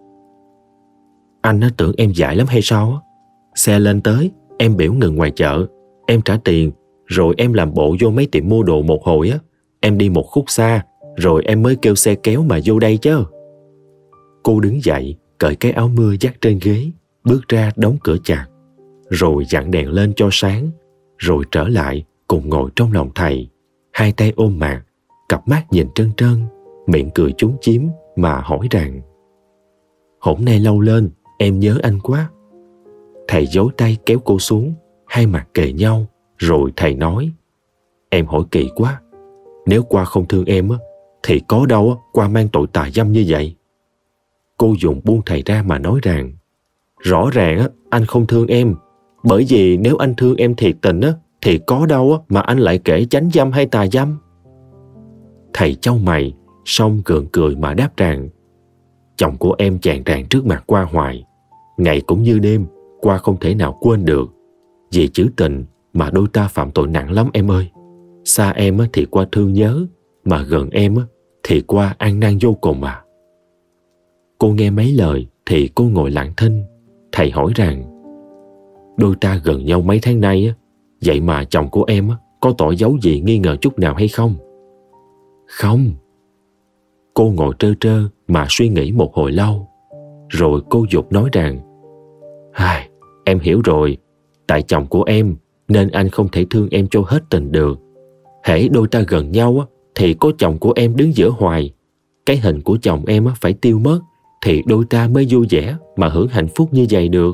Anh nó tưởng em dại lắm hay sao? Xe lên tới, em biểu ngừng ngoài chợ, em trả tiền, rồi em làm bộ vô mấy tiệm mua đồ một hồi á, em đi một khúc xa, rồi em mới kêu xe kéo mà vô đây chứ. Cô đứng dậy, cởi cái áo mưa dắt trên ghế, bước ra đóng cửa chặt, rồi dặn đèn lên cho sáng, rồi trở lại cùng ngồi trong lòng thầy, hai tay ôm mặt, cặp mắt nhìn trân trân, miệng cười chúm chím mà hỏi rằng: Hôm nay lâu lên, em nhớ anh quá. Thầy giấu tay kéo cô xuống, hai mặt kề nhau, rồi thầy nói: Em hỏi kỳ quá, nếu qua không thương em á, thì có đâu qua mang tội tà dâm như vậy. Cô dùng buông thầy ra mà nói rằng: Rõ ràng á, anh không thương em, bởi vì nếu anh thương em thiệt tình á, thì có đâu á, mà anh lại kể chánh dâm hay tà dâm. Thầy chau mày, xong gượng cười mà đáp rằng: Chồng của em chàng tràn trước mặt qua hoài, ngày cũng như đêm, qua không thể nào quên được. Vì chữ tình mà đôi ta phạm tội nặng lắm em ơi. Xa em thì qua thương nhớ, mà gần em thì qua ăn năn vô cùng à. Cô nghe mấy lời thì cô ngồi lặng thinh. Thầy hỏi rằng, đôi ta gần nhau mấy tháng nay, vậy mà chồng của em có tỏ dấu gì nghi ngờ chút nào hay không? Không. Cô ngồi trơ trơ mà suy nghĩ một hồi lâu. Rồi cô dục nói rằng, Ai, em hiểu rồi, tại chồng của em nên anh không thể thương em cho hết tình được. Hễ đôi ta gần nhau thì có chồng của em đứng giữa hoài. Cái hình của chồng em phải tiêu mất thì đôi ta mới vui vẻ mà hưởng hạnh phúc như vậy được.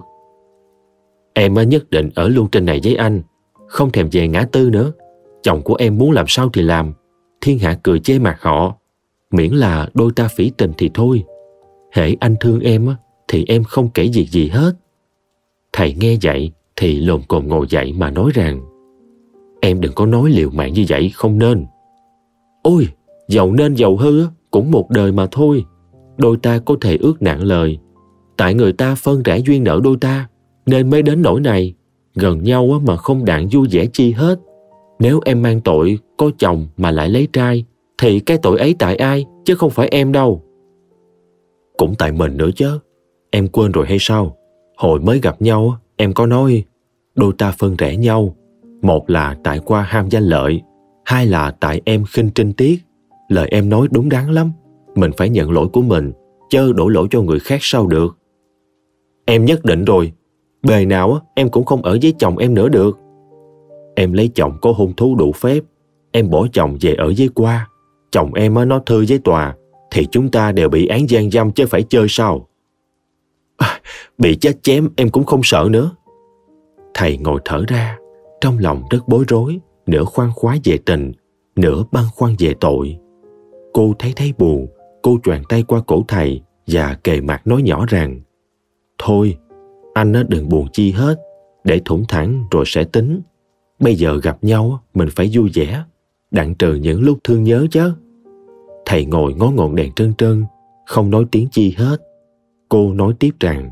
Em nhất định ở luôn trên này với anh, không thèm về ngã tư nữa. Chồng của em muốn làm sao thì làm, thiên hạ cười chê mặt họ, miễn là đôi ta phỉ tình thì thôi. Hễ anh thương em thì em không kể việc gì hết. Thầy nghe vậy thì lồm cồm ngồi dậy mà nói rằng, em đừng có nói liều mạng như vậy, không nên. Ôi, giàu nên giàu hư cũng một đời mà thôi. Đôi ta có thể ước nặng lời, tại người ta phân rẽ duyên nợ đôi ta nên mới đến nỗi này. Gần nhau mà không đặng vui vẻ chi hết. Nếu em mang tội có chồng mà lại lấy trai thì cái tội ấy tại ai, chứ không phải em đâu. Cũng tại mình nữa chứ. Em quên rồi hay sao? Hồi mới gặp nhau em có nói đôi ta phân rẽ nhau. Một là tại qua ham danh lợi, hai là tại em khinh trinh tiết. Lời em nói đúng đắn lắm. Mình phải nhận lỗi của mình, chớ đổ lỗi cho người khác sao được. Em nhất định rồi. Bề nào em cũng không ở với chồng em nữa được. Em lấy chồng có hôn thú đủ phép, em bỏ chồng về ở với qua. Chồng em nó thư với tòa thì chúng ta đều bị án gian dâm chứ phải chơi sao. À, bị chết chém em cũng không sợ nữa. Thầy ngồi thở ra, trong lòng rất bối rối, nửa khoan khoái về tình, nửa băn khoăn về tội. Cô thấy thấy buồn, cô choàng tay qua cổ thầy và kề mặt nói nhỏ rằng, thôi, anh đừng buồn chi hết, để thủng thẳng rồi sẽ tính. Bây giờ gặp nhau mình phải vui vẻ, đặng trừ những lúc thương nhớ chứ. Thầy ngồi ngó ngọn đèn trơn trơn, không nói tiếng chi hết. Cô nói tiếp rằng,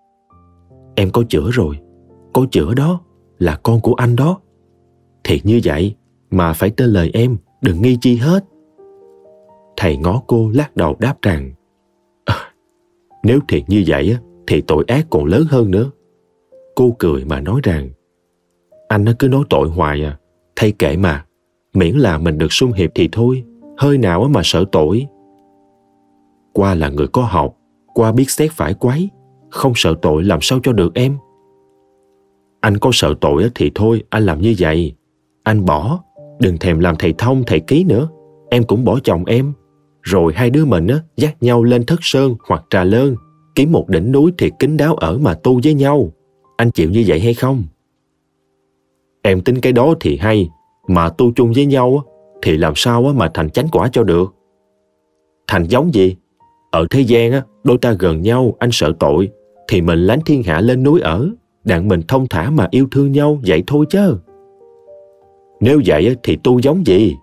em có chữa rồi, có chữa đó, là con của anh đó. Thiệt như vậy mà phải tên lời em, đừng nghi chi hết. Thầy ngó cô lắc đầu đáp rằng, à, nếu thiệt như vậy thì tội ác còn lớn hơn nữa. Cô cười mà nói rằng, anh nó cứ nói tội hoài à, thay kệ mà, miễn là mình được sum hiệp thì thôi, hơi nào mà sợ tội. Qua là người có học, qua biết xét phải quấy, không sợ tội làm sao cho được em. Anh có sợ tội thì thôi anh làm như vậy. Anh bỏ, đừng thèm làm thầy thông thầy ký nữa. Em cũng bỏ chồng em. Rồi hai đứa mình dắt nhau lên Thất Sơn hoặc Trà Lơn, kiếm một đỉnh núi thiệt kín đáo ở mà tu với nhau. Anh chịu như vậy hay không? Em tính cái đó thì hay, mà tu chung với nhau thì làm sao mà thành chánh quả cho được. Thành giống gì? Ở thế gian đôi ta gần nhau, anh sợ tội thì mình lánh thiên hạ lên núi ở, đặng mình thông thả mà yêu thương nhau vậy thôi chứ. Nếu vậy thì tu giống gì?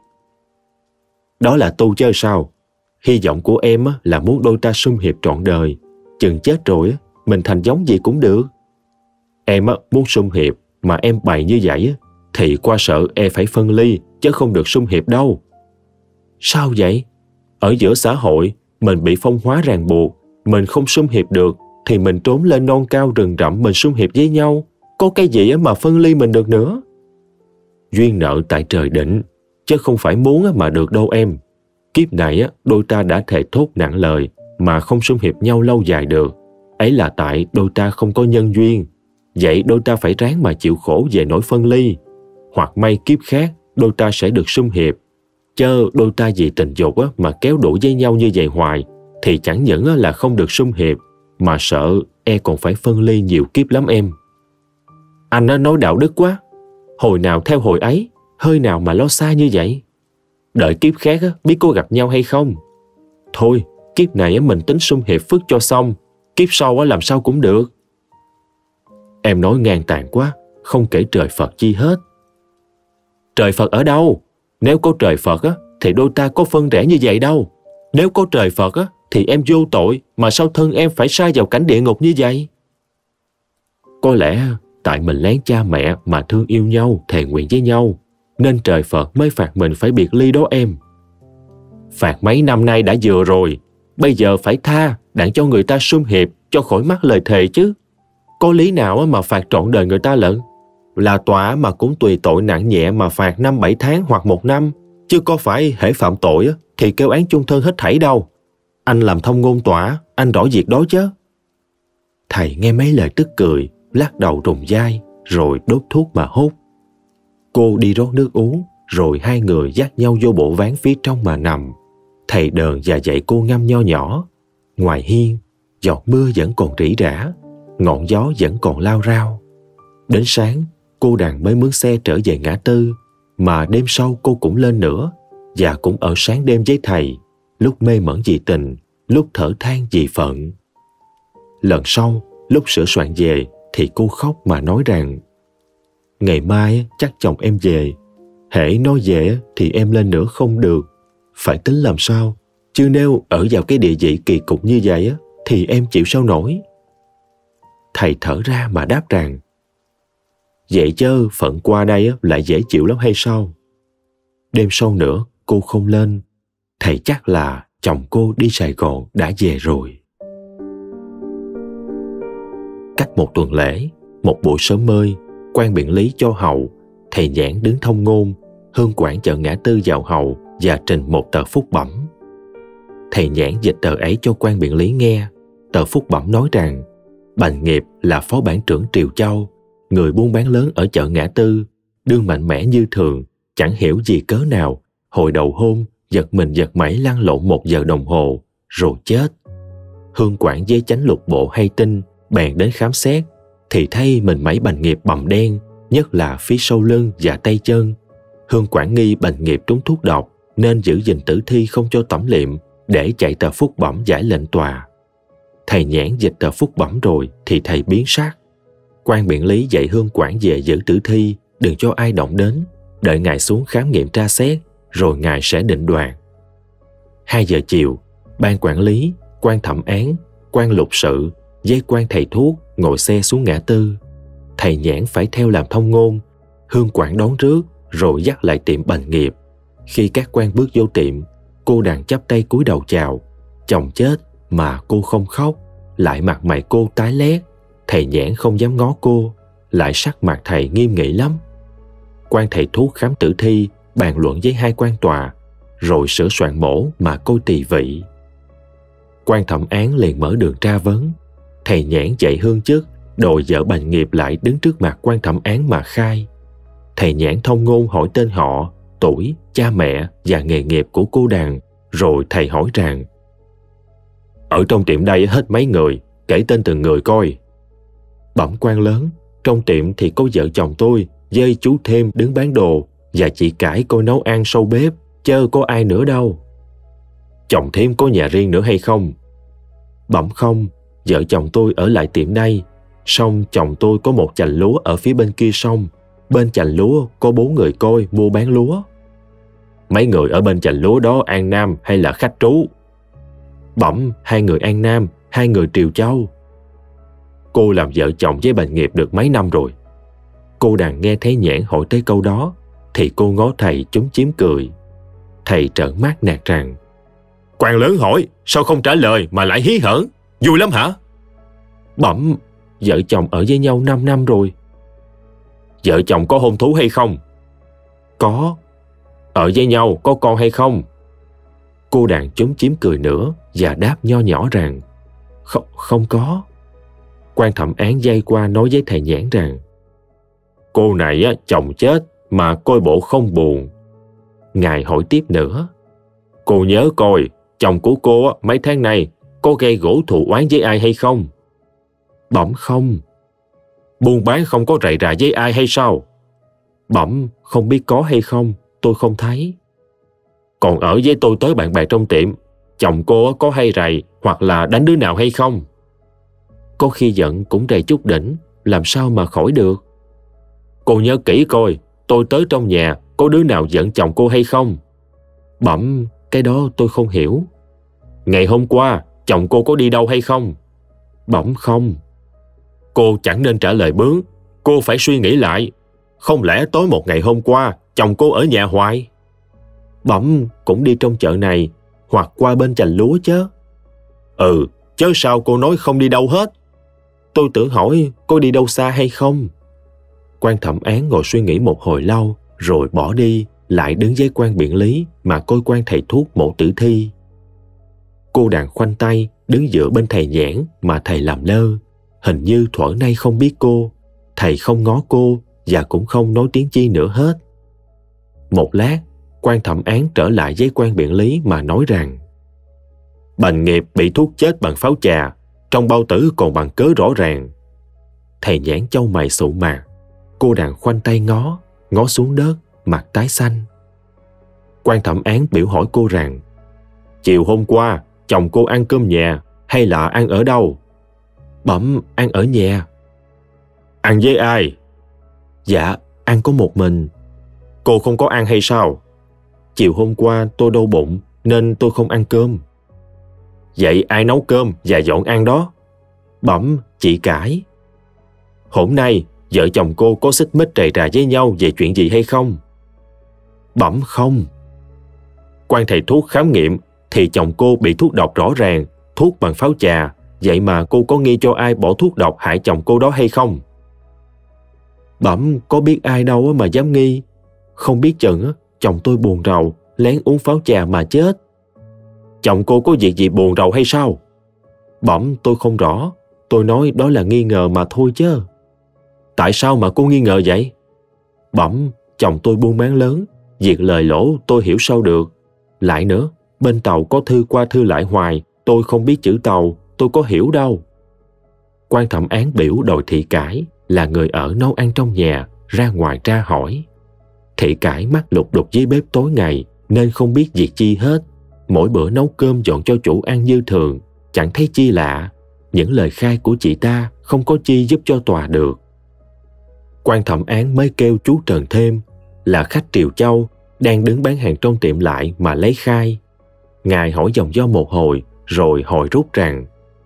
Đó là tu chứ sao? Hy vọng của em là muốn đôi ta sum hiệp trọn đời, chừng chết rồi mình thành giống gì cũng được. Em muốn sum hiệp mà em bày như vậy thì qua sợ e phải phân ly chứ không được sum hiệp đâu. Sao vậy? Ở giữa xã hội mình bị phong hóa ràng buộc, mình không sum hiệp được thì mình trốn lên non cao rừng rậm mình sum hiệp với nhau, có cái gì mà phân ly mình được nữa. Duyên nợ tại trời định, chứ không phải muốn mà được đâu em. Kiếp này đôi ta đã thề thốt nặng lời mà không sum hiệp nhau lâu dài được, ấy là tại đôi ta không có nhân duyên. Vậy đôi ta phải ráng mà chịu khổ về nỗi phân ly, hoặc may kiếp khác đôi ta sẽ được sum hiệp. Chớ đôi ta vì tình dục mà kéo đuổi với nhau như vậy hoài thì chẳng những là không được sum hiệp, mà sợ e còn phải phân ly nhiều kiếp lắm em. Anh nói đạo đức quá, hồi nào theo hồi ấy, hơi nào mà lo xa như vậy. Đợi kiếp khác biết có gặp nhau hay không. Thôi, kiếp này mình tính sum hiệp phước cho xong, kiếp sau làm sao cũng được. Em nói ngang tàn quá, không kể trời Phật chi hết. Trời Phật ở đâu? Nếu có trời Phật thì đôi ta có phân rẽ như vậy đâu. Nếu có trời Phật thì em vô tội, mà sao thân em phải sa vào cảnh địa ngục như vậy? Có lẽ tại mình lén cha mẹ mà thương yêu nhau, thề nguyện với nhau. nên trời Phật mới phạt mình phải biệt ly đó em. Phạt mấy năm nay đã vừa rồi, bây giờ phải tha, đặng cho người ta sum hiệp, cho khỏi mắc lời thề chứ. Có lý nào mà phạt trọn đời người ta lận? Là tòa mà cũng tùy tội nặng nhẹ mà phạt năm bảy tháng hoặc một năm, chứ có phải hễ phạm tội thì kêu án chung thân hết thảy đâu. Anh làm thông ngôn tòa, anh rõ việc đó chứ. Thầy nghe mấy lời tức cười, lắc đầu rùng dai, rồi đốt thuốc mà hút. Cô đi rót nước uống, rồi hai người dắt nhau vô bộ ván phía trong mà nằm. Thầy đờn và dạy cô ngâm nho nhỏ. Ngoài hiên, giọt mưa vẫn còn rỉ rả, ngọn gió vẫn còn lao rao. Đến sáng, cô đàn mới mướn xe trở về ngã tư, mà đêm sau cô cũng lên nữa, và cũng ở sáng đêm với thầy, lúc mê mẩn vì tình, lúc thở than vì phận. Lần sau, lúc sửa soạn về, thì cô khóc mà nói rằng: ngày mai chắc chồng em về, hễ nói về thì em lên nữa không được, phải tính làm sao, chứ nếu ở vào cái địa vị kỳ cục như vậy thì em chịu sao nổi. Thầy thở ra mà đáp rằng: vậy chứ phận qua đây lại dễ chịu lắm hay sao? Đêm sau nữa cô không lên, thầy chắc là chồng cô đi Sài Gòn đã về rồi. Cách một tuần lễ, một buổi sớm mơi, quan biện lý cho hầu, thầy Nhãn đứng thông ngôn, Hương quản chợ ngã tư vào hầu và trình một tờ phúc bẩm. Thầy Nhãn dịch tờ ấy cho quan biện lý nghe. Tờ phúc bẩm nói rằng Bành Nghiệp là phó bản trưởng Triều Châu, người buôn bán lớn ở chợ ngã tư, đương mạnh mẽ như thường, chẳng hiểu gì cớ nào, hồi đầu hôm giật mình giật mẩy lăn lộn một giờ đồng hồ, rồi chết. Hương quản với chánh lục bộ hay tin, bèn đến khám xét, thì thấy mình mẩy Bành Nghiệp bầm đen, nhất là phía sau lưng và tay chân. Hương quản nghi Bành Nghiệp trúng thuốc độc, nên giữ gìn tử thi không cho tẩm liệm, để chạy tờ phúc bẩm giải lệnh tòa. Thầy Nhãn dịch tờ phúc bẩm rồi thì thầy biến sắc. Quan biện lý dạy Hương quản về giữ tử thi, đừng cho ai động đến, đợi ngài xuống khám nghiệm tra xét, rồi ngài sẽ định đoạt. Hai giờ chiều, ban quản lý, quan thẩm án, quan lục sự với quan thầy thuốc ngồi xe xuống ngã tư. Thầy Nhãn phải theo làm thông ngôn, Hương quản đón rước, rồi dắt lại tiệm Bành Nghiệp. Khi các quan bước vô tiệm, cô đàn chắp tay cúi đầu chào. Chồng chết mà cô không khóc, lại mặt mày cô tái lét. Thầy Nhãn không dám ngó cô, lại sắc mặt thầy nghiêm nghị lắm. Quan thầy thuốc khám tử thi, bàn luận với hai quan tòa, rồi sửa soạn mổ mà coi tỳ vị. Quan thẩm án liền mở đường tra vấn. Thầy Nhãn dạy Hương chức, đòi vợ Bành Nghiệp lại đứng trước mặt quan thẩm án mà khai. Thầy Nhãn thông ngôn hỏi tên họ, tuổi, cha mẹ và nghề nghiệp của cô đàn, rồi thầy hỏi rằng: ở trong tiệm đây hết mấy người, kể tên từng người coi. Bẩm quan lớn, trong tiệm thì có vợ chồng tôi, với chú Thêm đứng bán đồ, và chị Cải coi nấu ăn sau bếp, chớ có ai nữa đâu. Chồng Thêm có nhà riêng nữa hay không? Bẩm không, vợ chồng tôi ở lại tiệm đây, song chồng tôi có một chành lúa ở phía bên kia sông, bên chành lúa có bốn người coi mua bán lúa. Mấy người ở bên chành lúa đó An Nam hay là khách trú? Bẩm, hai người An Nam, hai người Triều Châu. Cô làm vợ chồng với Bành Nghiệp được mấy năm rồi? Cô đàn nghe thấy Nhãn hỏi tới câu đó, thì cô ngó thầy chúm chím cười. Thầy trợn mắt nạt rằng: quan lớn hỏi, sao không trả lời mà lại hí hởn? Vui lắm hả? Bẩm, vợ chồng ở với nhau năm năm rồi. Vợ chồng có hôn thú hay không? Có. Ở với nhau có con hay không? Cô đàn chúm chím cười nữa và đáp nho nhỏ rằng: Không, không có. Quan thẩm án dây qua nói với thầy Nhãn rằng: cô này á, chồng chết mà coi bộ không buồn. Ngài hỏi tiếp nữa: cô nhớ coi, chồng của cô á, mấy tháng nay có gây gổ thù oán với ai hay không? Bẩm không. Buôn bán không có rầy rà với ai hay sao? Bẩm, không biết có hay không, tôi không thấy. Còn ở với tôi tới bạn bè trong tiệm, chồng cô có hay rầy hoặc là đánh đứa nào hay không? Có khi giận cũng rầy chút đỉnh, làm sao mà khỏi được. Cô nhớ kỹ coi, tôi tới trong nhà có đứa nào giận chồng cô hay không? Bẩm, cái đó tôi không hiểu. Ngày hôm qua, chồng cô có đi đâu hay không? Bẩm không. Cô chẳng nên trả lời bướng, cô phải suy nghĩ lại. Không lẽ tối một ngày hôm qua, chồng cô ở nhà hoài. Bẩm cũng đi trong chợ này, hoặc qua bên chành lúa chứ. Ừ, chớ sao cô nói không đi đâu hết? Tôi tưởng hỏi cô đi đâu xa hay không. Quan thẩm án ngồi suy nghĩ một hồi lâu, rồi bỏ đi, lại đứng với quan biện lý mà coi quan thầy thuốc mổ tử thi. Cô đàn khoanh tay, đứng giữa bên thầy Nhãn mà thầy làm lơ. Hình như thuở nay không biết cô, thầy không ngó cô và cũng không nói tiếng chi nữa hết. Một lát, quan thẩm án trở lại với quan biện lý mà nói rằng Bành Nghiệp bị thuốc chết bằng pháo trà, trong bao tử còn bằng cớ rõ ràng. Thầy Nhãn chau mày sụ mặt. Cô đàn khoanh tay ngó, ngó xuống đất, mặt tái xanh. Quan thẩm án biểu hỏi cô rằng chiều hôm qua, chồng cô ăn cơm nhà hay là ăn ở đâu? Bẩm ăn ở nhà. Ăn với ai? Dạ, ăn có một mình. Cô không có ăn hay sao? Chiều hôm qua tôi đau bụng nên tôi không ăn cơm. Vậy ai nấu cơm và dọn ăn đó? Bẩm chị Cải. Hôm nay vợ chồng cô có xích mích rầy rà với nhau về chuyện gì hay không? Bẩm không. Quan thầy thuốc khám nghiệm thì chồng cô bị thuốc độc rõ ràng, thuốc bằng pháo trà. Vậy mà cô có nghi cho ai bỏ thuốc độc hại chồng cô đó hay không? Bẩm có biết ai đâu mà dám nghi. Không biết chừng chồng tôi buồn rầu, lén uống pháo trà mà chết. Chồng cô có việc gì buồn rầu hay sao? Bẩm tôi không rõ. Tôi nói đó là nghi ngờ mà thôi chứ. Tại sao mà cô nghi ngờ vậy? Bẩm chồng tôi buôn bán lớn, việc lời lỗ tôi hiểu sao được. Lại nữa, bên tàu có thư qua thư lại hoài, tôi không biết chữ tàu, tôi có hiểu đâu. Quan thẩm án biểu đòi Thị Cải là người ở nấu ăn trong nhà ra ngoài tra hỏi. Thị Cải mắt lục đục dưới bếp tối ngày nên không biết việc chi hết. Mỗi bữa nấu cơm dọn cho chủ ăn như thường, chẳng thấy chi lạ. Những lời khai của chị ta không có chi giúp cho tòa được. Quan thẩm án mới kêu chú Trần Thêm là khách Triều Châu đang đứng bán hàng trong tiệm lại mà lấy khai. Ngài hỏi vòng vo một hồi rồi hồi rút rằng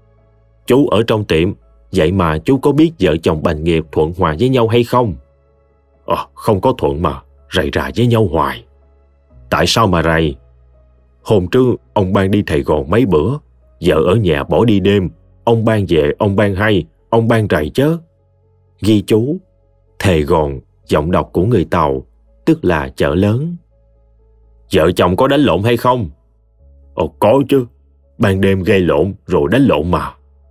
chú ở trong tiệm, vậy mà chú có biết vợ chồng Bành Nghiệp thuận hòa với nhau hay không? Ờ, không có thuận mà, rầy rà với nhau hoài. Tại sao mà rầy? Hôm trước ông Ban đi Sài Gòn mấy bữa, vợ ở nhà bỏ đi đêm, ông Ban về ông Ban hay, ông Ban rầy chớ. Ghi chú, Sài Gòn, giọng đọc của người Tàu, tức là chợ lớn. Vợ chồng có đánh lộn hay không? Ồ có chứ, ban đêm gây lộn rồi đánh lộn mà.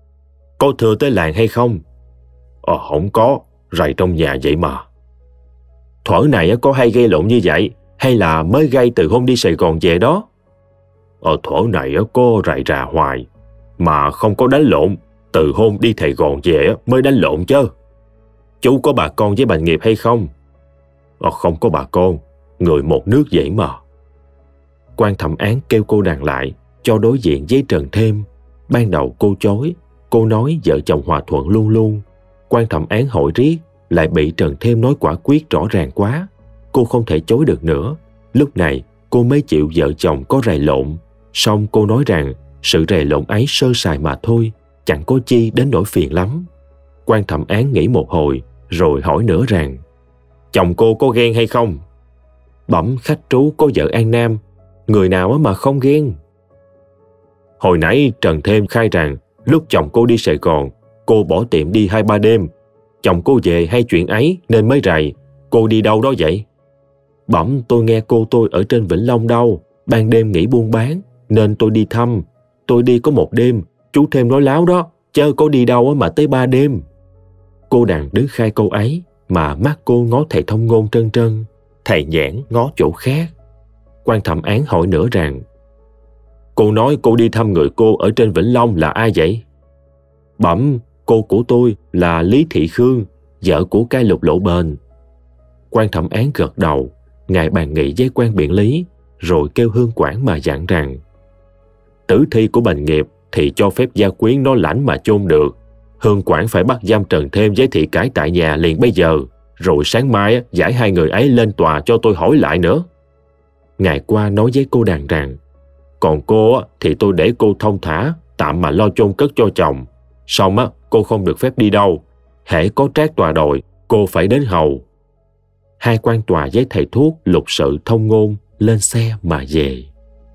Có thưa tới làng hay không? Ờ không có, rầy trong nhà vậy mà. Thuở này có hay gây lộn như vậy, hay là mới gây từ hôm đi Sài Gòn về đó? Ờ thuở này có rầy rà hoài, mà không có đánh lộn, từ hôm đi Sài Gòn về mới đánh lộn chứ. Chú có bà con với Bành Nghiệp hay không? Ờ không có bà con, người một nước vậy mà. Quan thẩm án kêu cô đàn lại, cho đối diện với Trần Thêm. Ban đầu cô chối, cô nói vợ chồng hòa thuận luôn luôn. Quan thẩm án hỏi riết, lại bị Trần Thêm nói quả quyết rõ ràng quá. Cô không thể chối được nữa. Lúc này, cô mới chịu vợ chồng có rầy lộn. Xong cô nói rằng, sự rầy lộn ấy sơ sài mà thôi, chẳng có chi đến nỗi phiền lắm. Quan thẩm án nghĩ một hồi, rồi hỏi nữa rằng, chồng cô có ghen hay không? Bẩm khách trú có vợ An Nam, người nào mà không ghen. Hồi nãy Trần Thêm khai rằng, lúc chồng cô đi Sài Gòn, cô bỏ tiệm đi hai ba đêm. Chồng cô về hay chuyện ấy nên mới rầy. Cô đi đâu đó vậy? Bẩm tôi nghe cô tôi ở trên Vĩnh Long đâu, ban đêm nghỉ buôn bán, nên tôi đi thăm. Tôi đi có một đêm, chú Thêm nói láo đó, chớ có đi đâu mà tới ba đêm. Cô đàn đứng khai câu ấy, mà mắt cô ngó thầy thông ngôn trân trân, thầy Nhãn ngó chỗ khác. Quan thẩm án hỏi nữa rằng, cô nói cô đi thăm người cô ở trên Vĩnh Long là ai vậy? Bẩm, cô của tôi là Lý Thị Khương, vợ của cai Lục Lộ Bền. Quan thẩm án gật đầu, ngài bàn nghị với quan biện lý, rồi kêu hương quản mà dặn rằng, tử thi của Bành Nghiệp thì cho phép gia quyến nó lãnh mà chôn được. Hương quản phải bắt giam Trần Thêm với Thị Cải tại nhà liền bây giờ, rồi sáng mai giải hai người ấy lên tòa cho tôi hỏi lại nữa. Ngài qua nói với cô đàn rằng, còn cô thì tôi để cô thông thả, tạm mà lo chôn cất cho chồng. Xong á, cô không được phép đi đâu. Hễ có trác tòa đòi, cô phải đến hầu. Hai quan tòa với thầy thuốc lục sự thông ngôn lên xe mà về.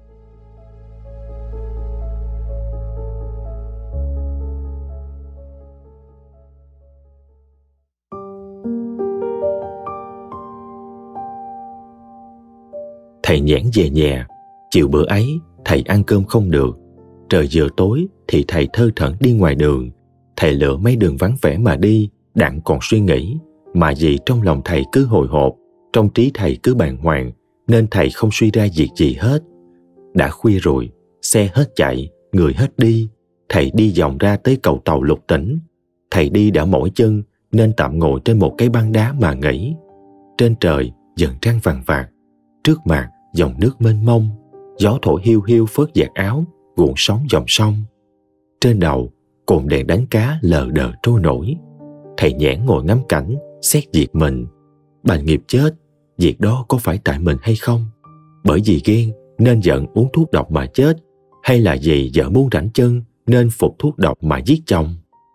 Thầy Nhãn về nhà. Chiều bữa ấy, thầy ăn cơm không được. Trời vừa tối thì thầy thơ thẩn đi ngoài đường. Thầy lựa mấy đường vắng vẻ mà đi, đặng còn suy nghĩ. Mà vì trong lòng thầy cứ hồi hộp, trong trí thầy cứ bàng hoàng, nên thầy không suy ra việc gì hết. Đã khuya rồi, xe hết chạy, người hết đi. Thầy đi vòng ra tới cầu tàu Lục Tỉnh. Thầy đi đã mỏi chân, nên tạm ngồi trên một cái băng đá mà nghỉ. Trên trời dần trăng vàng vạc. Trước mặt dòng nước mênh mông, gió thổi hiu hiu phớt vạt áo, cuộn sóng dòng sông. Trên đầu, cồn đèn đánh cá lờ đờ trôi nổi. Thầy Nhãn ngồi ngắm cảnh, xét việc mình. Bà nghiệp chết, việc đó có phải tại mình hay không? Bởi vì ghen nên giận uống thuốc độc mà chết, hay là vì vợ muốn rảnh chân nên phục thuốc độc mà giết chồng?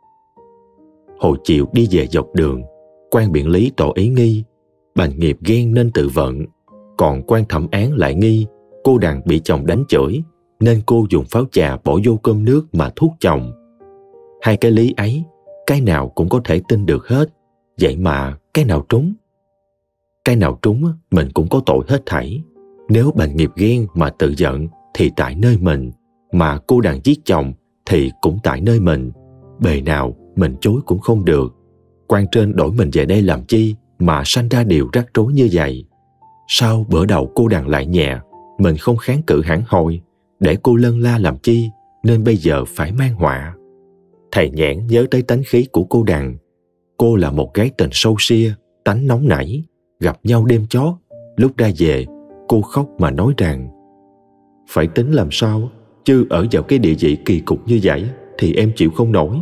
Hồi chiều đi về dọc đường, quan biện lý tỏ ý nghi bà nghiệp ghen nên tự vận, còn quan thẩm án lại nghi cô đàn bị chồng đánh chửi nên cô dùng pháo trà bỏ vô cơm nước mà thuốc chồng. Hai cái lý ấy, cái nào cũng có thể tin được hết, vậy mà cái nào trúng? Cái nào trúng mình cũng có tội hết thảy. Nếu bà nghiệp ghen mà tự giận thì tại nơi mình, mà cô đàn giết chồng thì cũng tại nơi mình. Bề nào mình chối cũng không được. Quan trên đổi mình về đây làm chi mà sanh ra điều rắc rối như vậy? Sao bữa đầu cô đàn lại nhẹ, mình không kháng cự hẳn hồi, để cô lân la làm chi, nên bây giờ phải mang họa? Thầy Nhãn nhớ tới tánh khí của cô đàn. Cô là một gái tình sâu xia, tánh nóng nảy, gặp nhau đêm chót. Lúc ra về, cô khóc mà nói rằng: phải tính làm sao, chứ ở vào cái địa vị kỳ cục như vậy thì em chịu không nổi.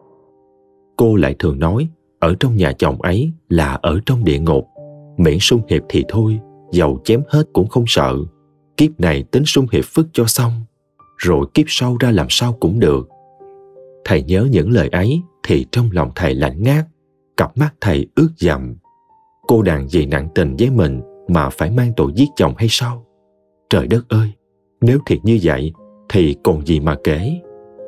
Cô lại thường nói ở trong nhà chồng ấy là ở trong địa ngục, miễn xung hiệp thì thôi, dầu chém hết cũng không sợ. Kiếp này tính xung hiệp phức cho xong, rồi kiếp sau ra làm sao cũng được. Thầy nhớ những lời ấy thì trong lòng thầy lạnh ngát, cặp mắt thầy ướt dầm. Cô đàn vì nặng tình với mình mà phải mang tội giết chồng hay sao? Trời đất ơi, nếu thiệt như vậy thì còn gì mà kể.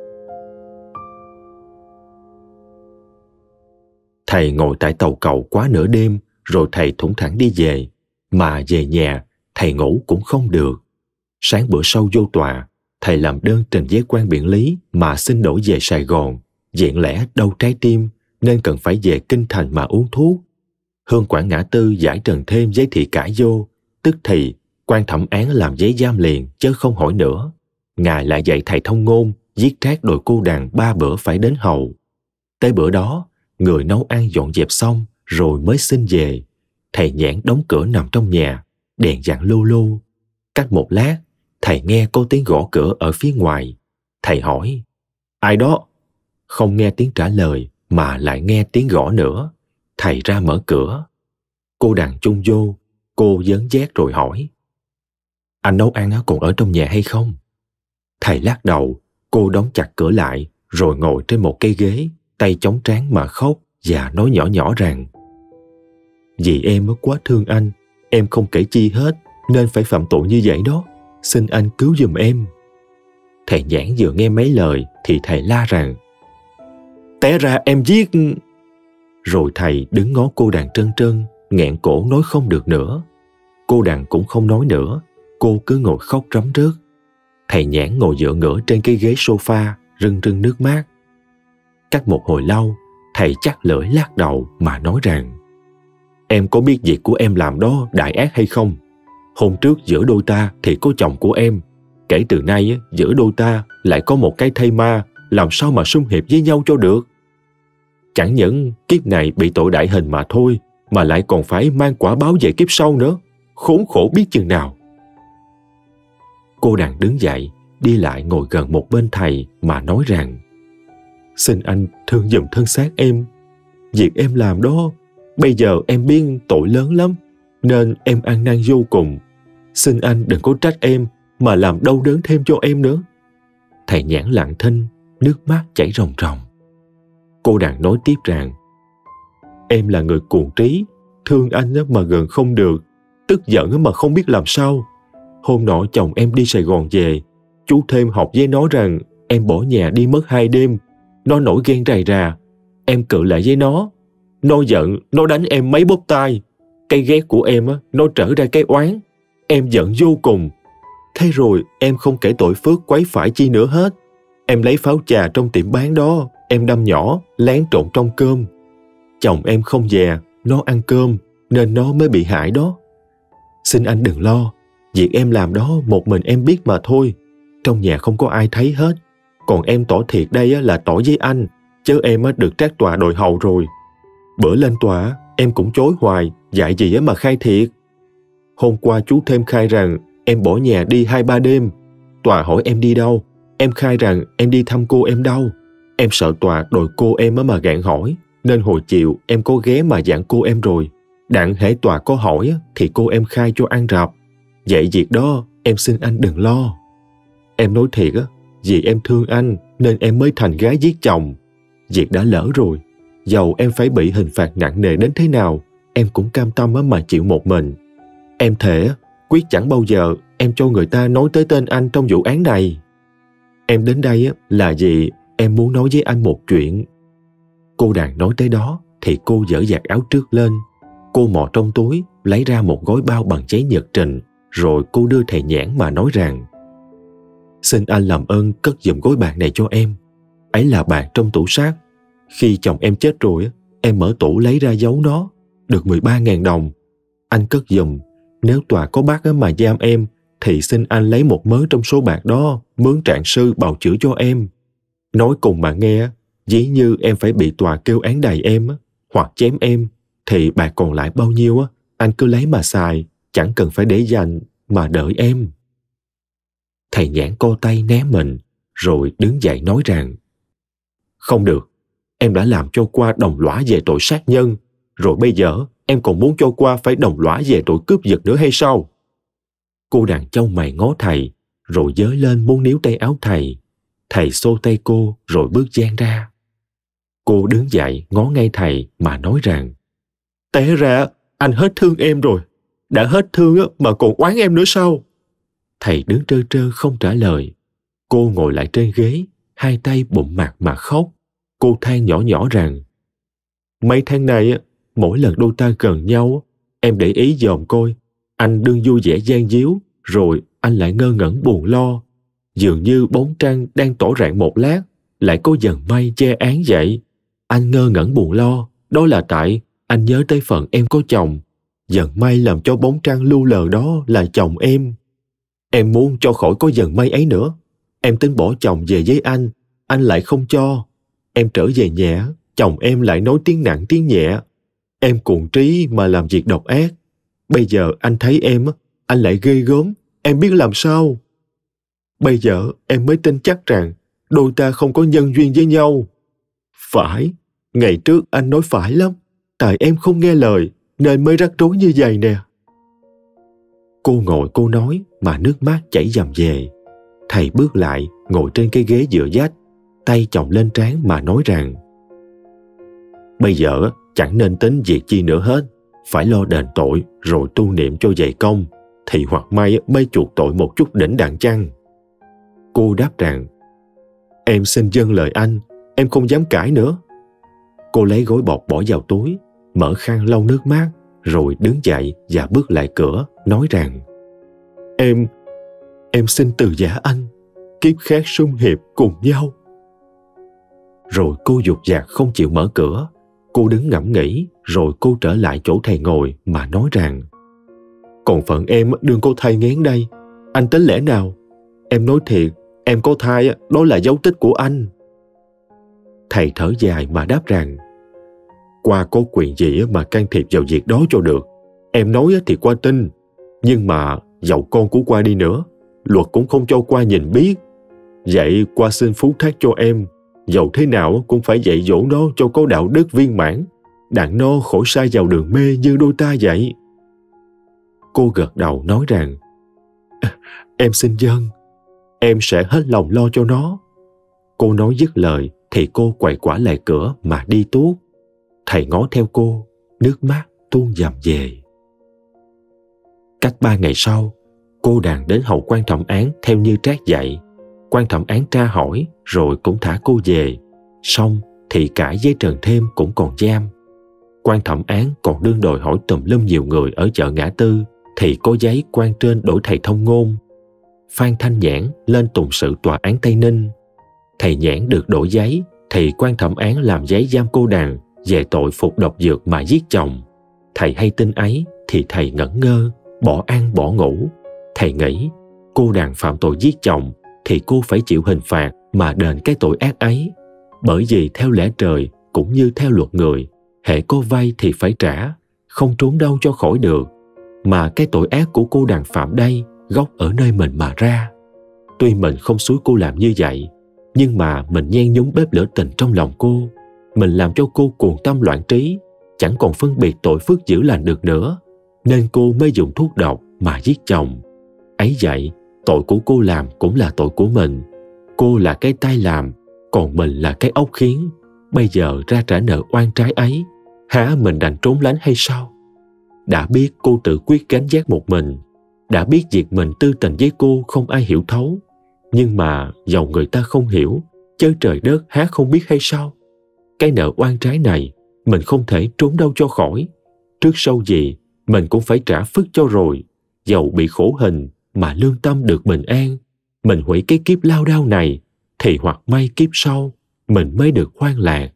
Thầy ngồi tại tàu cầu quá nửa đêm, rồi thầy thủng thẳng đi về. Mà về nhà, thầy ngủ cũng không được. Sáng bữa sau vô tòa, thầy làm đơn trình với quan biện lý mà xin đổi về Sài Gòn. Diện lẽ đau trái tim nên cần phải về Kinh Thành mà uống thuốc. Hương quản ngã tư giải trần thêm giấy thị cãi vô, tức thì quan thẩm án làm giấy giam liền chứ không hỏi nữa. Ngài lại dạy thầy thông ngôn giết trác đòi cô đàn ba bữa phải đến hầu. Tới bữa đó, người nấu ăn dọn dẹp xong rồi mới xin về. Thầy Nhãn đóng cửa nằm trong nhà, đèn vàng lô lô. Cách một lát, thầy nghe có tiếng gõ cửa ở phía ngoài. Thầy hỏi: ai đó? Không nghe tiếng trả lời mà lại nghe tiếng gõ nữa. Thầy ra mở cửa. Cô đàn chung vô. Cô dớn dét rồi hỏi: anh nấu ăn còn ở trong nhà hay không? Thầy lắc đầu. Cô đóng chặt cửa lại rồi ngồi trên một cái ghế, tay chống trán mà khóc và nói nhỏ nhỏ rằng: vì em quá thương anh, em không kể chi hết nên phải phạm tội như vậy đó. Xin anh cứu giùm em. Thầy Nhãn vừa nghe mấy lời thì thầy la rằng: té ra em giết. Rồi thầy đứng ngó cô đàn trân trân, nghẹn cổ nói không được nữa. Cô đàn cũng không nói nữa, cô cứ ngồi khóc rắm rớt. Thầy Nhãn ngồi dựa ngửa trên cái ghế sofa, rưng rưng nước mắt. Cách một hồi lâu, thầy chắc lưỡi lắc đầu mà nói rằng: em có biết việc của em làm đó đại ác hay không? Hôm trước giữa đôi ta thì có chồng của em. Kể từ nay giữa đôi ta lại có một cái thây ma, làm sao mà xung hiệp với nhau cho được? Chẳng những kiếp này bị tội đại hình mà thôi, mà lại còn phải mang quả báo về kiếp sau nữa. Khốn khổ biết chừng nào. Cô đàn đứng dậy, đi lại ngồi gần một bên thầy mà nói rằng: xin anh thương giùm thân xác em. Việc em làm đó, bây giờ em biết tội lớn lắm, nên em ăn năn vô cùng. Xin anh đừng có trách em mà làm đau đớn thêm cho em nữa. Thầy Nhãn lặng thinh, nước mắt chảy ròng ròng. Cô đàn nói tiếp rằng: em là người cuồng trí, thương anh mà gần không được, tức giận mà không biết làm sao. Hôm nọ chồng em đi Sài Gòn về, chú thêm học với nó rằng em bỏ nhà đi mất hai đêm. Nó nổi ghen rày rà, em cự lại với nó. Nó giận, nó đánh em mấy bóp tai. Cái ghét của em á, nó trở ra cái oán. Em giận vô cùng. Thế rồi em không kể tội phước quấy phải chi nữa hết. Em lấy pháo trà trong tiệm bán đó, em đâm nhỏ, lén trộn trong cơm. Chồng em không về, nó ăn cơm, nên nó mới bị hại đó. Xin anh đừng lo, việc em làm đó một mình em biết mà thôi. Trong nhà không có ai thấy hết. Còn em tỏ thiệt đây là tỏ với anh, chứ em được trác tòa đòi hầu rồi. Bữa lên tòa, em cũng chối hoài, dạy gì mà khai thiệt. Hôm qua chú thêm khai rằng em bỏ nhà đi hai ba đêm. Tòa hỏi em đi đâu, em khai rằng em đi thăm cô em đâu. Em sợ tòa đòi cô em mà gạn hỏi, nên hồi chiều em có ghé mà dặn cô em rồi. Đặng hễ tòa có hỏi thì cô em khai cho ăn rập. Vậy việc đó em xin anh đừng lo. Em nói thiệt á, vì em thương anh nên em mới thành gái giết chồng. Việc đã lỡ rồi, dầu em phải bị hình phạt nặng nề đến thế nào, em cũng cam tâm mà chịu một mình. Em thề quyết chẳng bao giờ em cho người ta nói tới tên anh trong vụ án này. Em đến đây là vì em muốn nói với anh một chuyện. Cô đàn nói tới đó thì cô dở vạt áo trước lên. Cô mò trong túi lấy ra một gói bao bằng giấy nhật trình, rồi cô đưa thầy Nhãn mà nói rằng: Xin anh làm ơn cất giùm gói bạc này cho em. Ấy là bạc trong tủ sắt. Khi chồng em chết rồi, em mở tủ lấy ra giấu nó, được mười ba nghìn đồng. Anh cất giùm. Nếu tòa có bắt mà giam em, thì xin anh lấy một mớ trong số bạc đó, mướn trạng sư bào chữa cho em. Nói cùng mà nghe, ví như em phải bị tòa kêu án đày em, hoặc chém em, thì bạc còn lại bao nhiêu, anh cứ lấy mà xài, chẳng cần phải để dành, mà đợi em. Thầy Nhãn co tay né mình, rồi đứng dậy nói rằng: Không được, em đã làm cho qua đồng lõa về tội sát nhân, rồi bây giờ em còn muốn cho qua phải đồng lõa về tội cướp giật nữa hay sao? Cô đàn chau mày ngó thầy, rồi giơ lên muốn níu tay áo thầy. Thầy xô tay cô rồi bước gian ra. Cô đứng dậy ngó ngay thầy mà nói rằng: Té ra anh hết thương em rồi. Đã hết thương mà còn oán em nữa sao? Thầy đứng trơ trơ không trả lời. Cô ngồi lại trên ghế, hai tay bụng mặt mà khóc. Cô than nhỏ nhỏ rằng: Mấy tháng nay, mỗi lần đôi ta gần nhau, em để ý dòm coi, anh đương vui vẻ gian díu, rồi anh lại ngơ ngẩn buồn lo. Dường như bóng trăng đang tỏ rạng một lát, lại có dần mây che án vậy. Anh ngơ ngẩn buồn lo, đó là tại anh nhớ tới phận em có chồng. Dần mây làm cho bóng trăng lưu lờ đó là chồng em. Em muốn cho khỏi có dần mây ấy nữa. Em tính bỏ chồng về với anh, anh lại không cho. Em trở về nhà, chồng em lại nói tiếng nặng tiếng nhẹ. Em cuồng trí mà làm việc độc ác. Bây giờ anh thấy em, anh lại ghê gớm, em biết làm sao? Bây giờ em mới tin chắc rằng đôi ta không có nhân duyên với nhau. Phải, ngày trước anh nói phải lắm, tại em không nghe lời nên mới rắc rối như vậy nè. Cô ngồi cô nói mà nước mắt chảy dầm về. Thầy bước lại ngồi trên cái ghế dựa vách, tay chồng lên trán mà nói rằng: Bây giờ chẳng nên tính việc chi nữa hết, phải lo đền tội rồi tu niệm cho dày công, thì hoặc may mới chuộc tội một chút đỉnh đặng chăng. Cô đáp rằng: Em xin dâng lời anh, em không dám cãi nữa. Cô lấy gối bọc bỏ vào túi, mở khăn lau nước mắt, rồi đứng dậy và bước lại cửa, nói rằng: Em, em xin từ giả anh, kiếp khác sum hiệp cùng nhau. Rồi cô dụt dạc không chịu mở cửa. Cô đứng ngẫm nghĩ, rồi cô trở lại chỗ thầy ngồi mà nói rằng: Còn phận em đương có thai nghén đây, anh tính lẽ nào? Em nói thiệt, em có thai đó là dấu tích của anh. Thầy thở dài mà đáp rằng: Qua có quyền gì mà can thiệp vào việc đó cho được. Em nói thì qua tin, nhưng mà dầu con của qua đi nữa, luật cũng không cho qua nhìn biết. Vậy qua xin phú thác cho em, dầu thế nào cũng phải dạy dỗ nó cho có đạo đức viên mãn, đặng nó khỏi sai vào đường mê như đôi ta vậy. Cô gật đầu nói rằng: Em xin dâng, em sẽ hết lòng lo cho nó. Cô nói dứt lời thì cô quay quả lại cửa mà đi tuốt. Thầy ngó theo cô, nước mắt tuôn dầm về. Cách ba ngày sau, cô đàn đến hầu quan thẩm án theo như Trác dạy. Quan thẩm án tra hỏi rồi cũng thả cô về. Xong thì cả với Trần Thêm cũng còn giam. Quan thẩm án còn đương đòi hỏi tùm lum nhiều người ở chợ Ngã Tư thì có giấy quan trên đổi thầy thông ngôn. Phan Thanh Nhãn lên tùng sự tòa án Tây Ninh. Thầy Nhãn được đổi giấy thì quan thẩm án làm giấy giam cô đàn về tội phục độc dược mà giết chồng. Thầy hay tin ấy thì thầy ngẩn ngơ, bỏ ăn bỏ ngủ. Thầy nghĩ cô đàn phạm tội giết chồng thì cô phải chịu hình phạt mà đền cái tội ác ấy. Bởi vì theo lẽ trời cũng như theo luật người, hễ có vay thì phải trả, không trốn đâu cho khỏi được. Mà cái tội ác của cô đàn phạm đây gốc ở nơi mình mà ra. Tuy mình không xúi cô làm như vậy, nhưng mà mình nhen nhúng bếp lửa tình trong lòng cô. Mình làm cho cô cuồng tâm loạn trí, chẳng còn phân biệt tội phước dữ lành được nữa, nên cô mới dùng thuốc độc mà giết chồng. Ấy vậy, tội của cô làm cũng là tội của mình. Cô là cái tay làm, còn mình là cái ốc khiến. Bây giờ ra trả nợ oan trái ấy, hả mình đành trốn lánh hay sao? Đã biết cô tự quyết gánh vác một mình, đã biết việc mình tư tình với cô không ai hiểu thấu, nhưng mà dầu người ta không hiểu, chớ trời đất há không biết hay sao? Cái nợ oan trái này mình không thể trốn đâu cho khỏi. Trước sau gì mình cũng phải trả phước cho rồi. Dầu bị khổ hình mà lương tâm được bình an, mình hủy cái kiếp lao đao này thì hoặc may kiếp sau mình mới được hoan lạc.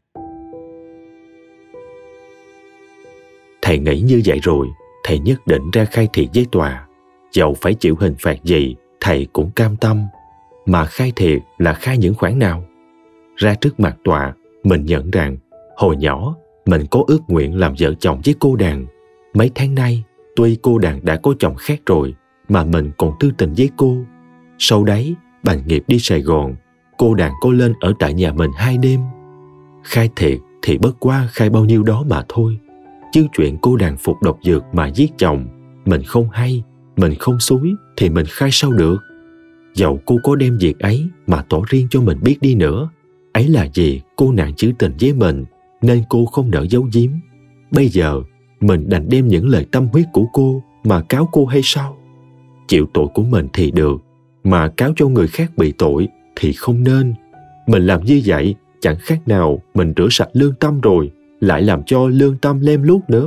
Thầy nghĩ như vậy rồi, thầy nhất định ra khai thiệt với tòa. Dầu phải chịu hình phạt gì, thầy cũng cam tâm. Mà khai thiệt là khai những khoản nào? Ra trước mặt tòa, mình nhận rằng hồi nhỏ mình có ước nguyện làm vợ chồng với cô đàn. Mấy tháng nay, tuy cô đàn đã có chồng khác rồi, mà mình còn tư tình với cô. Sau đấy, bằng nghiệp đi Sài Gòn, cô đàn có lên ở tại nhà mình hai đêm. Khai thiệt thì bất quá khai bao nhiêu đó mà thôi. Chứ chuyện cô đàn phục độc dược mà giết chồng, mình không hay, mình không xúi thì mình khai sao được? Dẫu cô có đem việc ấy mà tỏ riêng cho mình biết đi nữa, ấy là vì cô nàng trữ tình với mình, nên cô không nỡ giấu giếm. Bây giờ, mình đành đem những lời tâm huyết của cô mà cáo cô hay sao? Chịu tội của mình thì được, mà cáo cho người khác bị tội thì không nên. Mình làm như vậy chẳng khác nào mình rửa sạch lương tâm rồi, lại làm cho lương tâm lem luốc nữa.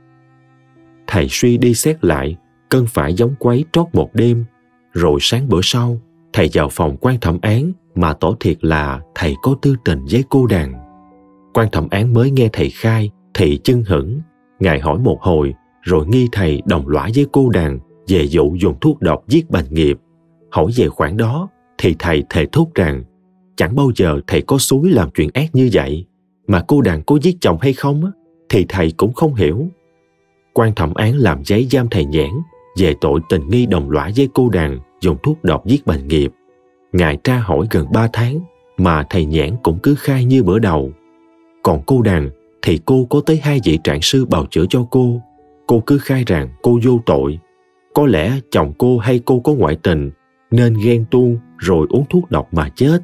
Thầy suy đi xét lại, cơn phải giống quấy trót một đêm. Rồi sáng bữa sau, thầy vào phòng quan thẩm án mà tỏ thiệt là thầy có tư tình với cô đàn. Quan thẩm án mới nghe thầy khai thì chưng hửng. Ngài hỏi một hồi, rồi nghi thầy đồng lõa với cô đàn về vụ dùng thuốc độc giết Bành Nghiệp. Hỏi về khoản đó thì thầy thề thốt rằng chẳng bao giờ thầy có xúi làm chuyện ác như vậy. Mà cô đàn có giết chồng hay không thì thầy cũng không hiểu. Quan thẩm án làm giấy giam thầy Nhãn về tội tình nghi đồng lõa với cô đàn dùng thuốc độc giết Bành Nghiệp. Ngài tra hỏi gần ba tháng mà thầy Nhãn cũng cứ khai như bữa đầu. Còn cô đàn thì cô có tới hai vị trạng sư bào chữa cho cô. Cô cứ khai rằng cô vô tội. Có lẽ chồng cô hay cô có ngoại tình nên ghen tuông rồi uống thuốc độc mà chết.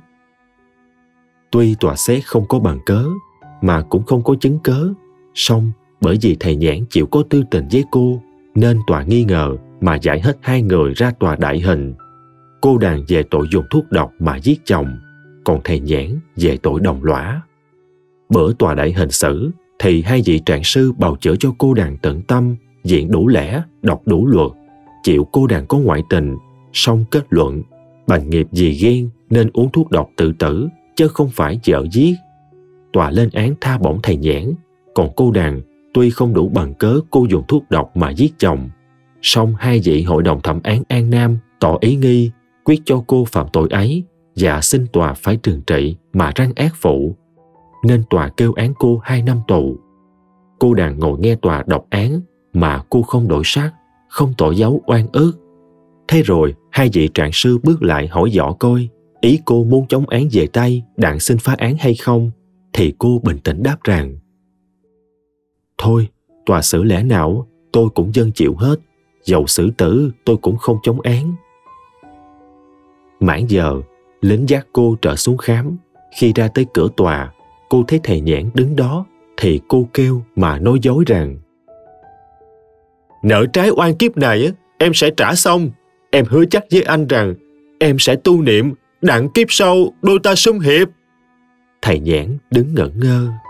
Tuy tòa xét không có bằng cớ mà cũng không có chứng cớ, song bởi vì thầy Nhãn chịu có tư tình với cô nên tòa nghi ngờ mà giải hết hai người ra tòa đại hình. Cô đàn về tội dùng thuốc độc mà giết chồng, còn thầy Nhãn về tội đồng lõa. Bữa tòa đại hình xử thì hai vị trạng sư bào chữa cho cô đàn tận tâm, diện đủ lẽ, đọc đủ luật, chịu cô đàn có ngoại tình, song kết luận Bành Nghiệp vì ghen nên uống thuốc độc tự tử, chứ không phải vợ giết. Tòa lên án tha bổng thầy Nhãn, còn cô đàn tuy không đủ bằng cớ cô dùng thuốc độc mà giết chồng, song hai vị hội đồng thẩm án An Nam tỏ ý nghi, quyết cho cô phạm tội ấy và xin tòa phải trừng trị mà răng ác phụ, nên tòa kêu án cô hai năm tù. Cô đàn ngồi nghe tòa đọc án mà cô không đổi sắc, không tỏ dấu oan ức. Thế rồi hai vị trạng sư bước lại hỏi dò coi ý cô muốn chống án về tay đặng xin phá án hay không, thì cô bình tĩnh đáp rằng thôi, tòa xử lẽ nào tôi cũng dâng chịu hết, dầu xử tử tôi cũng không chống án. Mãn giờ, lính dắt cô trở xuống khám. Khi ra tới cửa tòa, cô thấy thầy Nhãn đứng đó thì cô kêu mà nói dối rằng Nợ trái oan kiếp này em sẽ trả xong. Em hứa chắc với anh rằng em sẽ tu niệm, đặng kiếp sau đôi ta sum hiệp. Thầy Nhãn đứng ngẩn ngơ.